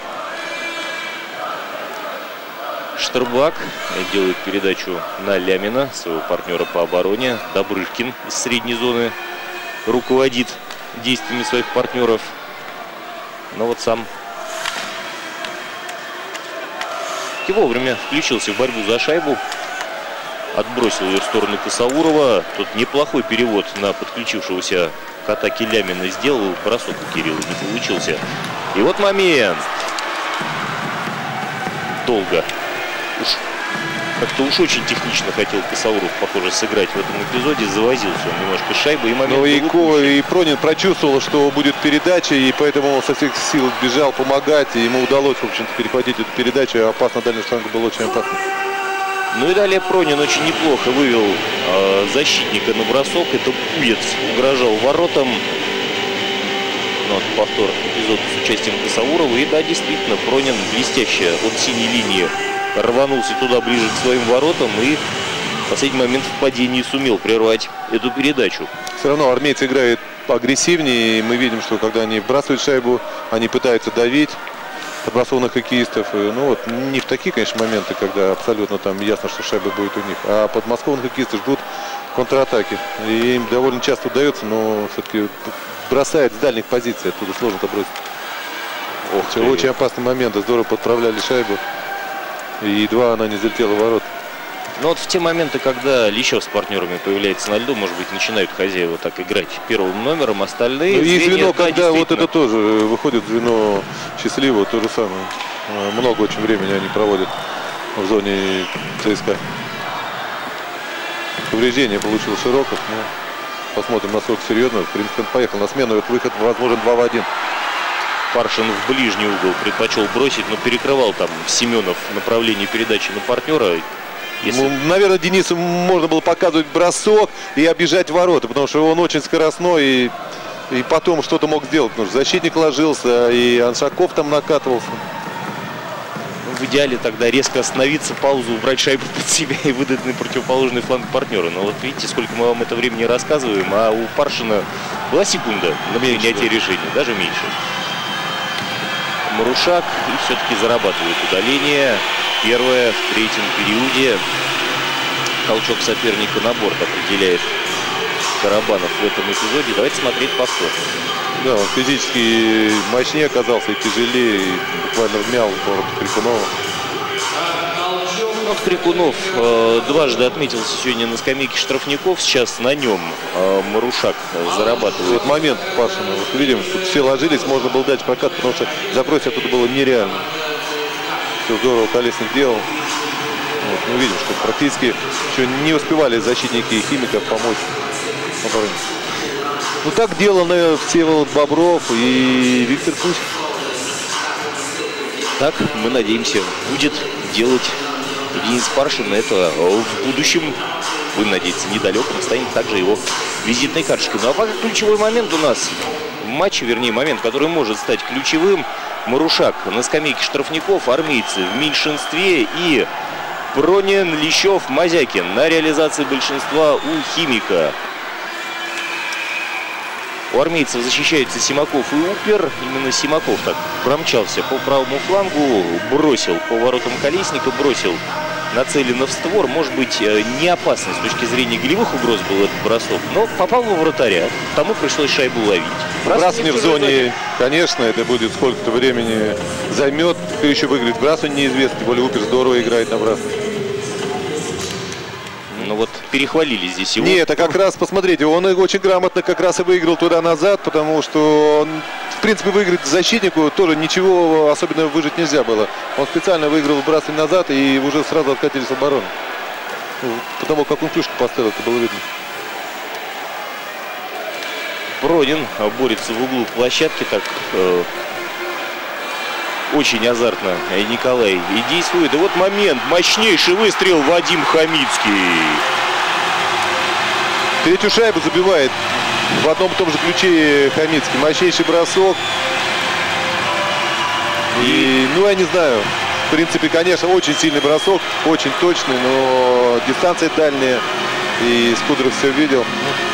Штербак делает передачу на Лямина, своего партнера по обороне. Добрышкин из средней зоны руководит действиями своих партнеров. Но вот сам и вовремя включился в борьбу за шайбу. Отбросил ее в сторону Косаурова. Тут неплохой перевод на подключившегося к атаке Лямина сделал. Бросок у Кирилла не получился. И вот момент. Долго. Уж как-то уж очень технично хотел Косауров, похоже, сыграть в этом эпизоде. Завозился он немножко шайбой. И момент ну и, Ко, и Пронин прочувствовал, что будет передача, и поэтому он со всех сил бежал помогать. И ему удалось, в общем-то, перехватить эту передачу. Опасно, дальний фланг был очень опасно. Ну и далее Пронин очень неплохо вывел э, защитника на бросок. Это Пуец угрожал воротам. Ну, вот повтор эпизода с участием Косаурова. И да, действительно, Пронин блестяще от синей линии рванулся туда ближе к своим воротам. И в последний момент в падении сумел прервать эту передачу. Все равно армейцы играют поагрессивнее. И мы видим, что когда они вбрасывают шайбу, они пытаются давить подбрасыванных хоккеистов. Ну вот не в такие, конечно, моменты, когда абсолютно там ясно, что шайба будет у них. А подмосковные хоккеисты ждут контратаки. И им довольно часто удается, но все-таки бросает с дальних позиций. Оттуда сложно-то бросить. Ох, очень, очень опасный момент. Здорово подправляли шайбу. И едва она не залетела в ворот. Но вот в те моменты, когда Лещев с партнерами появляется на льду, может быть, начинают хозяева так играть первым номером, остальные... Ну, и звено, да, когда вот это тоже выходит звено счастливого, то же самое. Много очень времени они проводят в зоне ЦСКА. Повреждение получил Широков. Ну, посмотрим, насколько серьезно. В принципе, он поехал на смену. Этот выход возможен два в один. Паршин в ближний угол предпочел бросить, но перекрывал там Семенов направление передачи на партнера. Если... Ну, наверное, Денису можно было показывать бросок и обижать ворота, потому что он очень скоростной и, и потом что-то мог сделать. Потому что защитник ложился, и Аншаков там накатывался. Ну, в идеале тогда резко остановиться, паузу, убрать шайбу под себя и выдать на противоположный фланг партнера. Но вот видите, сколько мы вам это времени рассказываем, а у Паршина была секунда на принятие решения, даже меньше. Марушак и все-таки зарабатывает удаление. Первое в третьем периоде. Толчок соперника на борт определяет Карабанов в этом эпизоде. Давайте смотреть повтор. Да, он физически мощнее оказался и тяжелее, и буквально вмял борт Крикунова. Вот Крикунов э, дважды отметился сегодня на скамейке штрафников. Сейчас на нем э, Марушак зарабатывает. Вот момент Пашина. Вот видим, тут все ложились, можно было дать прокат, потому что забросить оттуда было нереально. что здорово Колесник делал. Вот, мы видим, что практически еще не успевали защитники Химиков помочь обороне. Ну так делано Всеволод Бобров и Виктор Пусть. Так, мы надеемся, будет делать Денис Паршин. Это в будущем, будем надеяться, недалеком станет также его визитной карточкой. Ну а пока ключевой момент у нас в матче, вернее момент, который может стать ключевым. Марушак на скамейке штрафников, армейцы в меньшинстве и Пронин, Лещев, Мазякин на реализации большинства у Химика. У армейцев защищаются Симаков и Упер. Именно Симаков так промчался по правому флангу, бросил по воротам Колесника, бросил нацеленно в створ. Может быть, не опасный с точки зрения голевых угроз был этот бросок, но попал во вратаря, тому пришлось шайбу ловить. Бросание в зоне, конечно, это будет сколько-то времени займет. Кто еще выиграет бросание, неизвестно. Тем более Упер здорово играет на бросание. Ну вот перехвалили здесь его. Нет, это как раз, посмотрите, он очень грамотно как раз и выиграл туда-назад, потому что он, в принципе, выиграть защитнику тоже ничего особенного выжить нельзя было. Он специально выиграл выбрасывание назад и уже сразу откатились в оборону. Потому как он клюшку поставил, это было видно. Пронин борется в углу площадки, так э, очень азартно Николай и действует. И вот момент, мощнейший выстрел, Вадим Хамицкий. Третью шайбу забивает в одном и том же ключе Хамицкий. Мощнейший бросок. И, ну, я не знаю, в принципе, конечно, очень сильный бросок, очень точный, но дистанция дальняя. И Скудров все видел.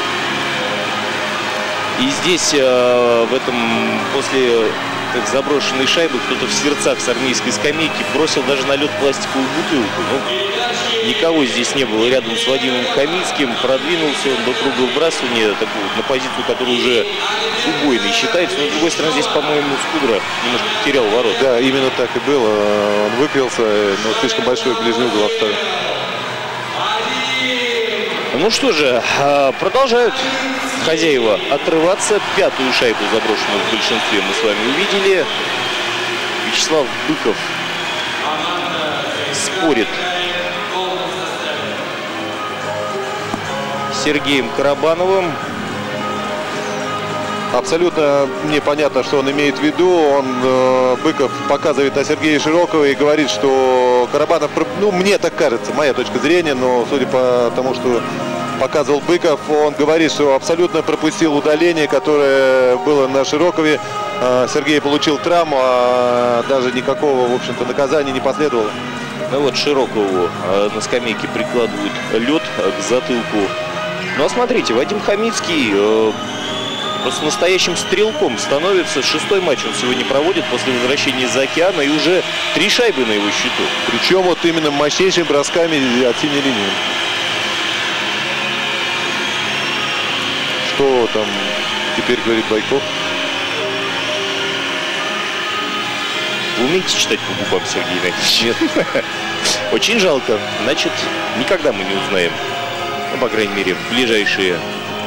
И здесь, э, в этом, после как заброшенной шайбы, кто-то в сердцах с армейской скамейки бросил даже на лед пластиковую бутылку. Ну, никого здесь не было рядом с Владимиром Хамицким. Продвинулся он до круга выбрасывания, такую, на позицию, которая уже убойной считается. Но, с другой стороны, здесь, по-моему, Скудра немножко потерял ворот. Да, именно так и было. Он выкрился, но слишком большой ближний угол оставил. Ну что же, продолжают хозяева отрываться. Пятую шайбу, заброшенную в большинстве, мы с вами увидели. Вячеслав Быков спорит с Сергеем Карабановым. Абсолютно непонятно, что он имеет в виду. Он, э, Быков, показывает на Сергея Широкова и говорит, что Карабанов, ну, мне так кажется, моя точка зрения, но судя по тому, что показывал Быков, он говорит, что абсолютно пропустил удаление, которое было на Широкове. Э, Сергей получил травму, а даже никакого, в общем-то, наказания не последовало. Ну вот Широкову э, на скамейке прикладывают лед к затылку. Ну а смотрите, Вадим Хамицкий э, просто настоящим стрелком становится. Шестой матч он сегодня проводит после возвращения из-за океана, и уже три шайбы на его счету. Причем вот именно мощнейшими бросками от синей линии. Что там теперь говорит Байков? Вы умеете читать по губам, Сергей Игнатьевич? Нет. Очень жалко. Значит, никогда мы не узнаем. Ну, по крайней мере, в ближайшие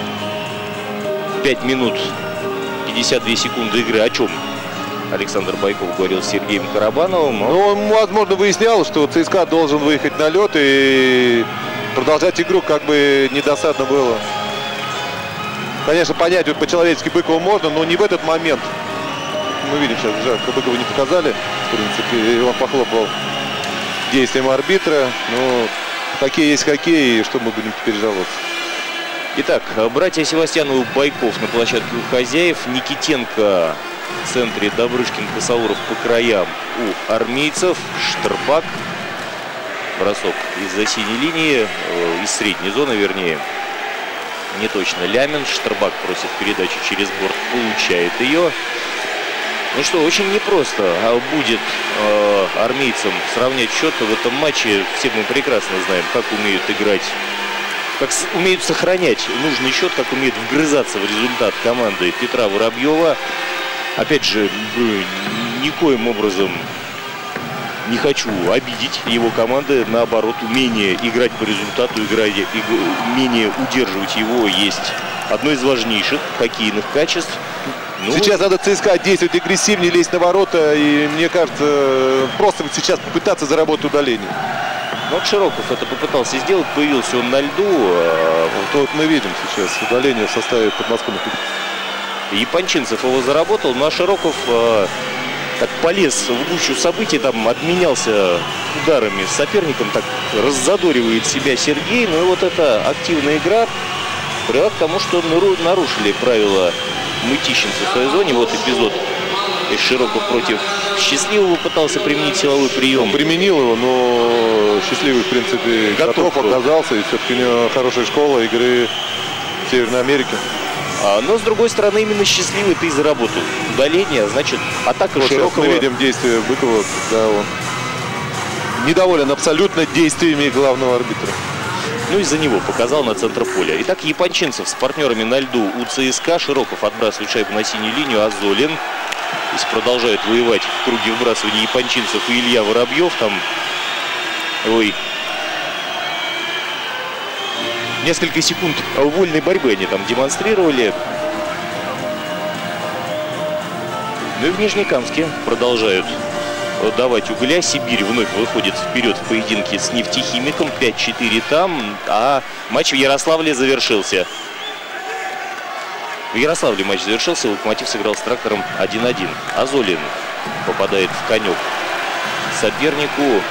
пять минут пятьдесят две секунды игры. О чем Александр Байков говорил с Сергеем Карабановым? Ну, он, возможно, выяснял, что ЦСКА должен выехать на лед и продолжать игру, как бы недосадно было. Конечно, понять вот по-человечески Быкову можно, но не в этот момент. Мы видим сейчас, жалко, Быкова не показали. В принципе, и он похлопал действием арбитра. Ну, хоккей есть хоккей, и что мы будем теперь жаловаться? Итак, братья Севастьяновы, Байков на площадке у хозяев. Никитенко в центре, Добрышкин, Косауров по краям у армейцев. Штербак. Бросок из-за синей линии, э, из средней зоны, вернее. Не точно. Лямин. Штербак просит передачу через борт, получает ее. Ну что, очень непросто будет э, армейцам сравнять счет в этом матче. Все мы прекрасно знаем, как умеют играть, как с, умеют сохранять нужный счет, как умеют вгрызаться в результат команды Петра Воробьева. Опять же, никоим образом не хочу обидеть его команды. Наоборот, умение играть по результату, играть, умение удерживать его есть одно из важнейших хоккейных качеств. Ну, сейчас надо ЦСКА действовать агрессивнее, лезть на ворота. И мне кажется, просто сейчас попытаться заработать удаление. Вот Широков это попытался сделать. Появился он на льду. Вот, вот мы видим сейчас удаление в составе подмосковных. Япончинцев его заработал. Ну а Широков э, так полез в гущу событий. Там обменялся ударами с соперником. Так раззадоривает себя Сергей. Ну и вот эта активная игра привела к тому, что нарушили правила мытищинцы в своей зоне. Вот эпизод из Широков против Счастливого пытался применить силовой прием. Он применил его, но Счастливый, в принципе, готов, готов оказался. И все-таки у него хорошая школа игры в Северной Америке. А, но, с другой стороны, именно Счастливый ты и заработал удаление. Значит, атака вот Широкого... мы видим действия Быкова, когда он недоволен абсолютно действиями главного арбитра. Ну, из-за него показал на центр поля. Итак, Япончинцев с партнерами на льду у ЦСКА. Широков отбрасывает шайбу на синюю линию. Азолин. Здесь продолжают воевать в круге выбрасывания Япончинцев и Илья Воробьев. Там, ой, несколько секунд вольной борьбы они там демонстрировали. Ну и в Нижнекамске продолжают давать угля. Сибирь вновь выходит вперед в поединке с нефтехимиком. пять-четыре там. А матч в Ярославле завершился. В Ярославле матч завершился. Локомотив сыграл с Трактором один-один. Азолин попадает в конек сопернику.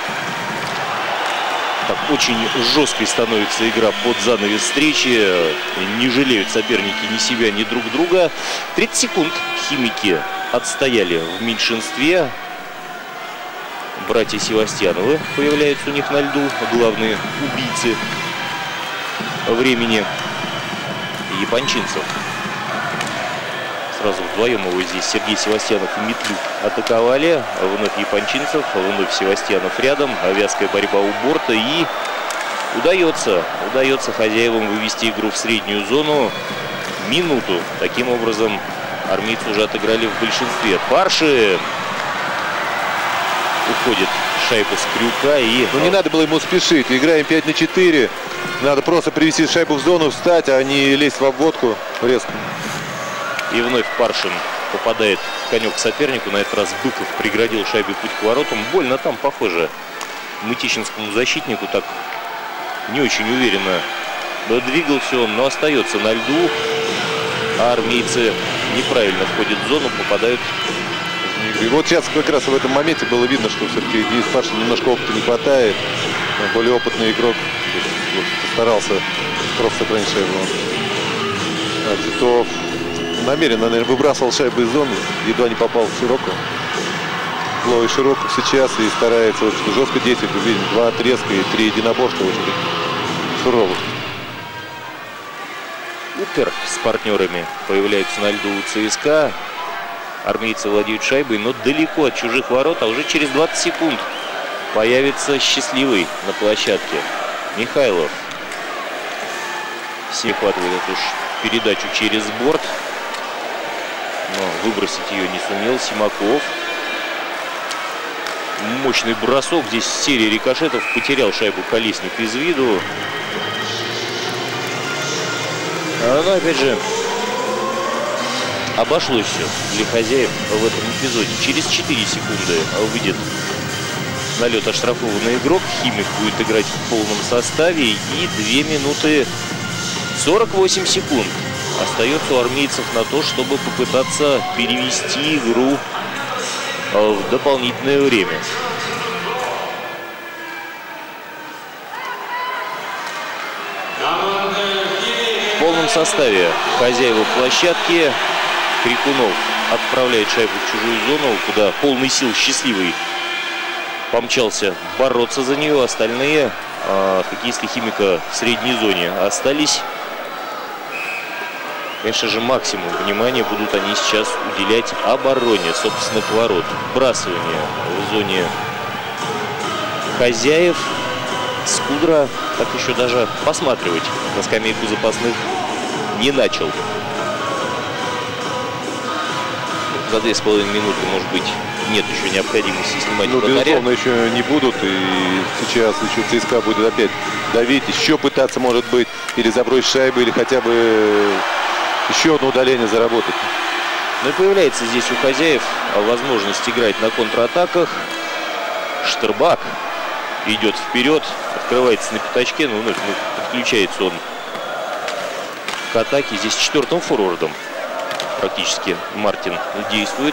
Так, очень жесткой становится игра под занавес встречи. Не жалеют соперники ни себя, ни друг друга. тридцать секунд химики отстояли в меньшинстве. Братья Севастьяновы появляются у них на льду. Главные убийцы времени. Япончинцев. Сразу вдвоем его здесь Сергей Севастьянов и Метлюк атаковали. Вновь Япончинцев, вновь Севастьянов рядом. Вязкая борьба у борта. И удается, удается хозяевам вывести игру в среднюю зону. Минуту. Таким образом, армейцы уже отыграли в большинстве. Парши. Уходит шайба с крюка. И... Ну не надо было ему спешить. Играем пять на четыре. Надо просто привести шайбу в зону, встать, а не лезть в обводку резко. И вновь Паршин попадает в конек к сопернику. На этот раз Быков преградил шайбе путь к воротам. Больно там, похоже, мытищинскому защитнику так не очень уверенно двигался он, но остается на льду. А армейцы неправильно входят в зону, попадают. И вот сейчас как раз в этом моменте было видно, что все-таки Денис Паршин немножко опыта не хватает. Более опытный игрок вот, старался просто сохранить шайбу. А Титов намеренно, наверное, выбрасывал шайбу из зоны, едва не попал в Широкого. Ловит Широков сейчас и старается вот, жестко действовать. Мы видим два отрезка и три единоборства очень суровых. Упер с партнерами появляются на льду у ЦСКА. Армейцы владеют шайбой, но далеко от чужих ворот, а уже через двадцать секунд появится Счастливый на площадке. Михайлов перехватывает эту передачу через борт, но выбросить ее не сумел Симаков. Мощный бросок, здесь серия рикошетов, потерял шайбу Колесник из виду. Но опять же обошлось все для хозяев в этом эпизоде. Через четыре секунды выйдет на лед оштрафованный игрок. Химик будет играть в полном составе. И две минуты сорок восемь секунд остается у армейцев на то, чтобы попытаться перевести игру в дополнительное время. В полном составе хозяева площадки. Крикунов отправляет шайбу в чужую зону, куда полный сил Счастливый помчался бороться за нее. Остальные э, хоккеисты Химика в средней зоне остались. Конечно же, максимум внимания будут они сейчас уделять обороне собственных ворот. Вбрасывание в зоне хозяев. Скудра так еще даже посматривать на скамейку запасных не начал. За две с половиной минуты, может быть, нет еще необходимости снимать ну, вратаря. Безусловно, еще не будут. И сейчас еще ЦСКА будет опять давить, еще пытаться, может быть, или забросить шайбу, или хотя бы еще одно удаление заработать. Ну и появляется здесь у хозяев возможность играть на контратаках. Штербак идет вперед, открывается на пятачке, но вновь подключается он к атаке. Здесь четвертым форвардом практически Мартин действует.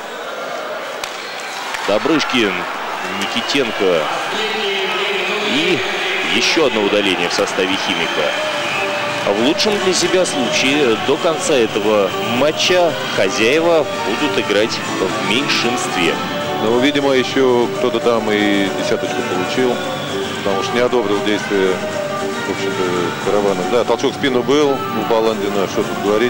Добрышкин, Никитенко и еще одно удаление в составе «Химика». В лучшем для себя случае до конца этого матча хозяева будут играть в меньшинстве. Ну, видимо, еще кто-то там и десяточку получил, потому что не одобрил действия, в общем-то, Каравана. Да, толчок в спину был у Баландина, что тут говорить.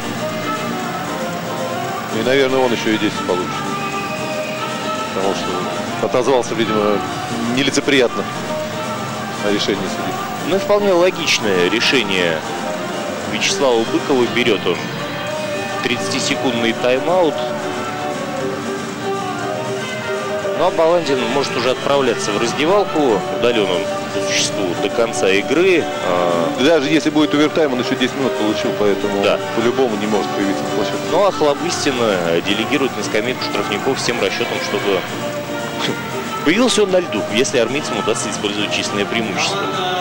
И, наверное, он еще и десять получит. Потому что отозвался, видимо, нелицеприятно о решении судьи. Ну, вполне логичное решение Вячеслава Быкова. Берет он тридцатисекундный тайм-аут. Ну а Баландин может уже отправляться в раздевалку. Удален он по существу до конца игры. Даже если будет овертайм, он еще десять минут получил, поэтому да, по-любому не может появиться на площадке. Ну а Хлобыстина делегирует на скамейку штрафников всем расчетом, чтобы появился он на льду, если армейцам удастся использовать численное преимущество.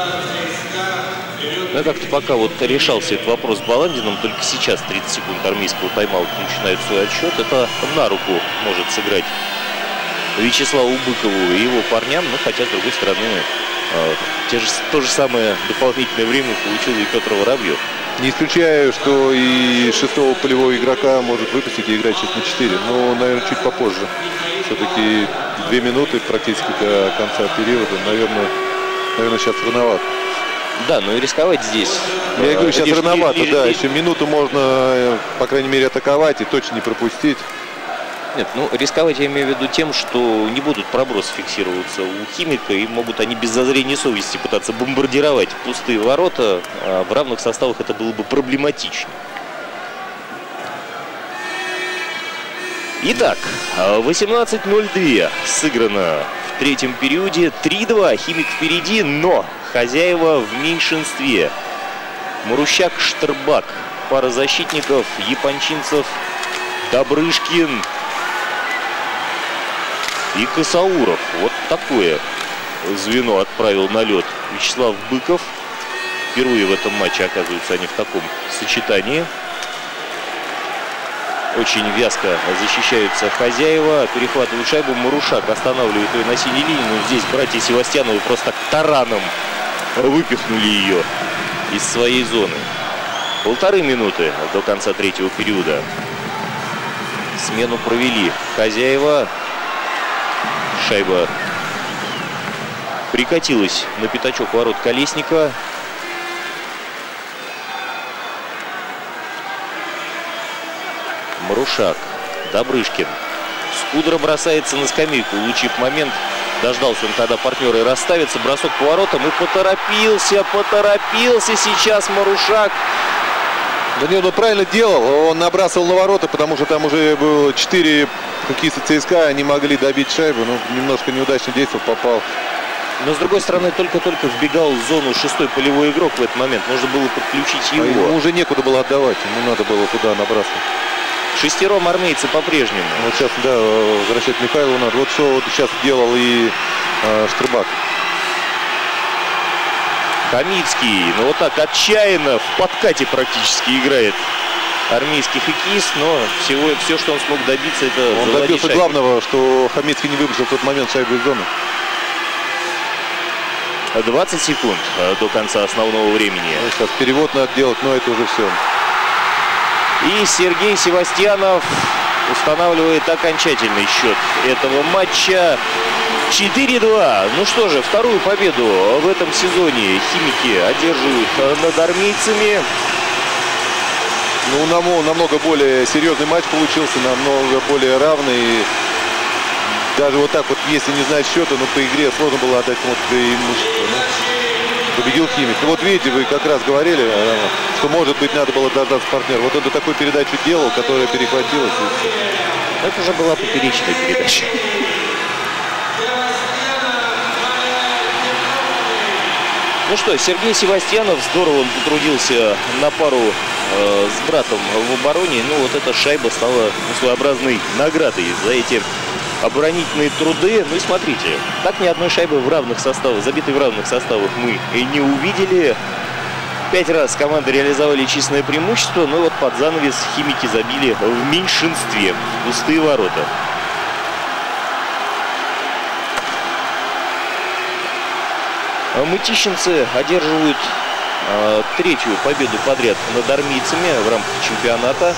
Ну, как-то пока вот решался этот вопрос с Баландином, только сейчас тридцать секунд армейского тайм-аута начинают свой отсчет. Это на руку может сыграть Вячеславу Быкову и его парням, но хотя, с другой стороны, э, те же, то же самое дополнительное время получил и Петр Воробьев. Не исключаю, что и шестого полевого игрока может выпустить и играть сейчас на четыре, но, наверное, чуть попозже. Все-таки две минуты практически до конца периода, наверное, наверное, сейчас рановато. Да, но и рисковать здесь. Я э, говорю, сейчас лишь, рановато, лишь, да, лишь... еще минуту можно, по крайней мере, атаковать и точно не пропустить. Нет, ну рисковать я имею в виду тем, что не будут пробросы фиксироваться у Химика, и могут они без зазрения совести пытаться бомбардировать пустые ворота. А в равных составах это было бы проблематично. Итак, восемнадцать ноль два сыграно в третьем периоде. три-два, Химик впереди, но хозяева в меньшинстве. Марущак, Штербак, пара защитников, япончинцев, Добрышкин и Косауров. Вот такое звено отправил на лед Вячеслав Быков. Впервые в этом матче оказываются они в таком сочетании. Очень вязко защищаются хозяева. Перехватывают шайбу. Марушак останавливает ее на синей линии. Но здесь братья Севастьяновы просто тараном выпихнули ее из своей зоны. Полторы минуты до конца третьего периода. Смену провели хозяева. Шайба прикатилась на пятачок ворот Колесника. Марушак, Добрышкин. Скудра бросается на скамейку, улучив момент. Дождался он, когда партнеры расставятся. Бросок по воротам и поторопился, поторопился сейчас Марушак. Да нет, он правильно делал. Он набрасывал на ворота, потому что там уже было четыре хоккеиста ЦСКА. Они могли добить шайбу, но немножко неудачно действовал, попал. Но с другой стороны, только-только вбегал в зону шестой полевой игрок в этот момент. Нужно было подключить его. А ему уже некуда было отдавать. Ему надо было туда набрасывать. Шестером армейцы по-прежнему. Вот сейчас, да, возвращать Михайлову надо. Вот что вот сейчас делал и э, Штербак. Хамицкий, ну вот так отчаянно в подкате практически играет армейский хоккеист, но всего, все, что он смог добиться, это он добился шайбу. Главного, что Хамицкий не выбросил в тот момент шайбу из зоны. двадцать секунд до конца основного времени. Ну, сейчас перевод надо делать, но это уже все. И Сергей Севастьянов устанавливает окончательный счет этого матча. четыре-два. Ну что же, вторую победу в этом сезоне Химики одерживают над армейцами. Ну, намного более серьезный матч получился, намного более равный. Даже вот так вот, если не знать счета, но по игре сложно было отдать вот преимущество. Ну, победил Химик. И вот видите, вы как раз говорили, что, может быть, надо было дождаться партнера. Вот он такую передачу делал, которая перехватилась. Это уже была поперечная передача. Ну что, Сергей Севастьянов здорово он потрудился на пару э, с братом в обороне. Ну, вот эта шайба стала ну, своеобразной наградой за эти оборонительные труды. Ну и смотрите, так ни одной шайбы в равных составах, забитой в равных составах мы и не увидели. Пять раз команды реализовали численное преимущество, но вот под занавес химики забили в меньшинстве. Пустые ворота. Мытищинцы одерживают э, третью победу подряд над армейцами в рамках чемпионата.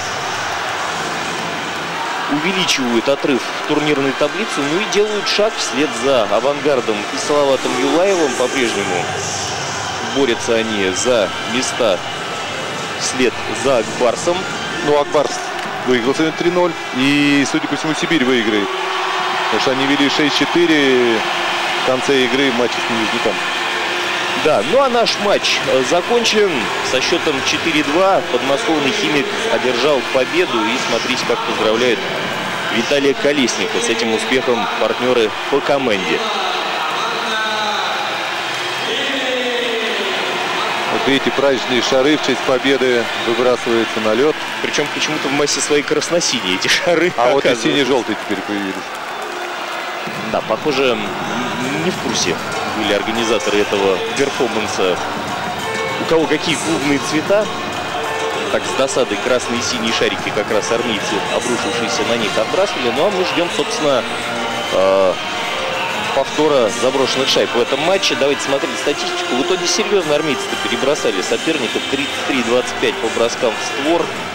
Увеличивают отрыв в турнирной таблице, ну и делают шаг вслед за Авангардом и Салаватом Юлаевым. По-прежнему борются они за места вслед за Акбарсом. Ну, Акбарс выиграл сегодня три ноль. И, судя по всему, Сибирь выиграет. Потому что они вели шесть четыре в конце игры матча с Нижником. Да, ну а наш матч закончен со счетом четыре два. Подмосковный химик одержал победу. И смотрите, как поздравляют Виталия Колесника с этим успехом партнеры по команде. Вот эти праздничные шары в честь победы выбрасываются на лед. Причем почему-то в массе своей красно-синие эти шары. А вот и сине-желтые теперь появились. Да, похоже, не в курсе были организаторы этого перформанса. У кого какие клубные цвета. Так, с досадой красные и синие шарики как раз армейцы, обрушившиеся на них, отбрасывали. Ну а мы ждем, собственно, э, повтора заброшенных шайб в этом матче. Давайте смотреть статистику. В итоге серьезно армейцы-то перебросали соперников. тридцать три двадцать пять по броскам в створ.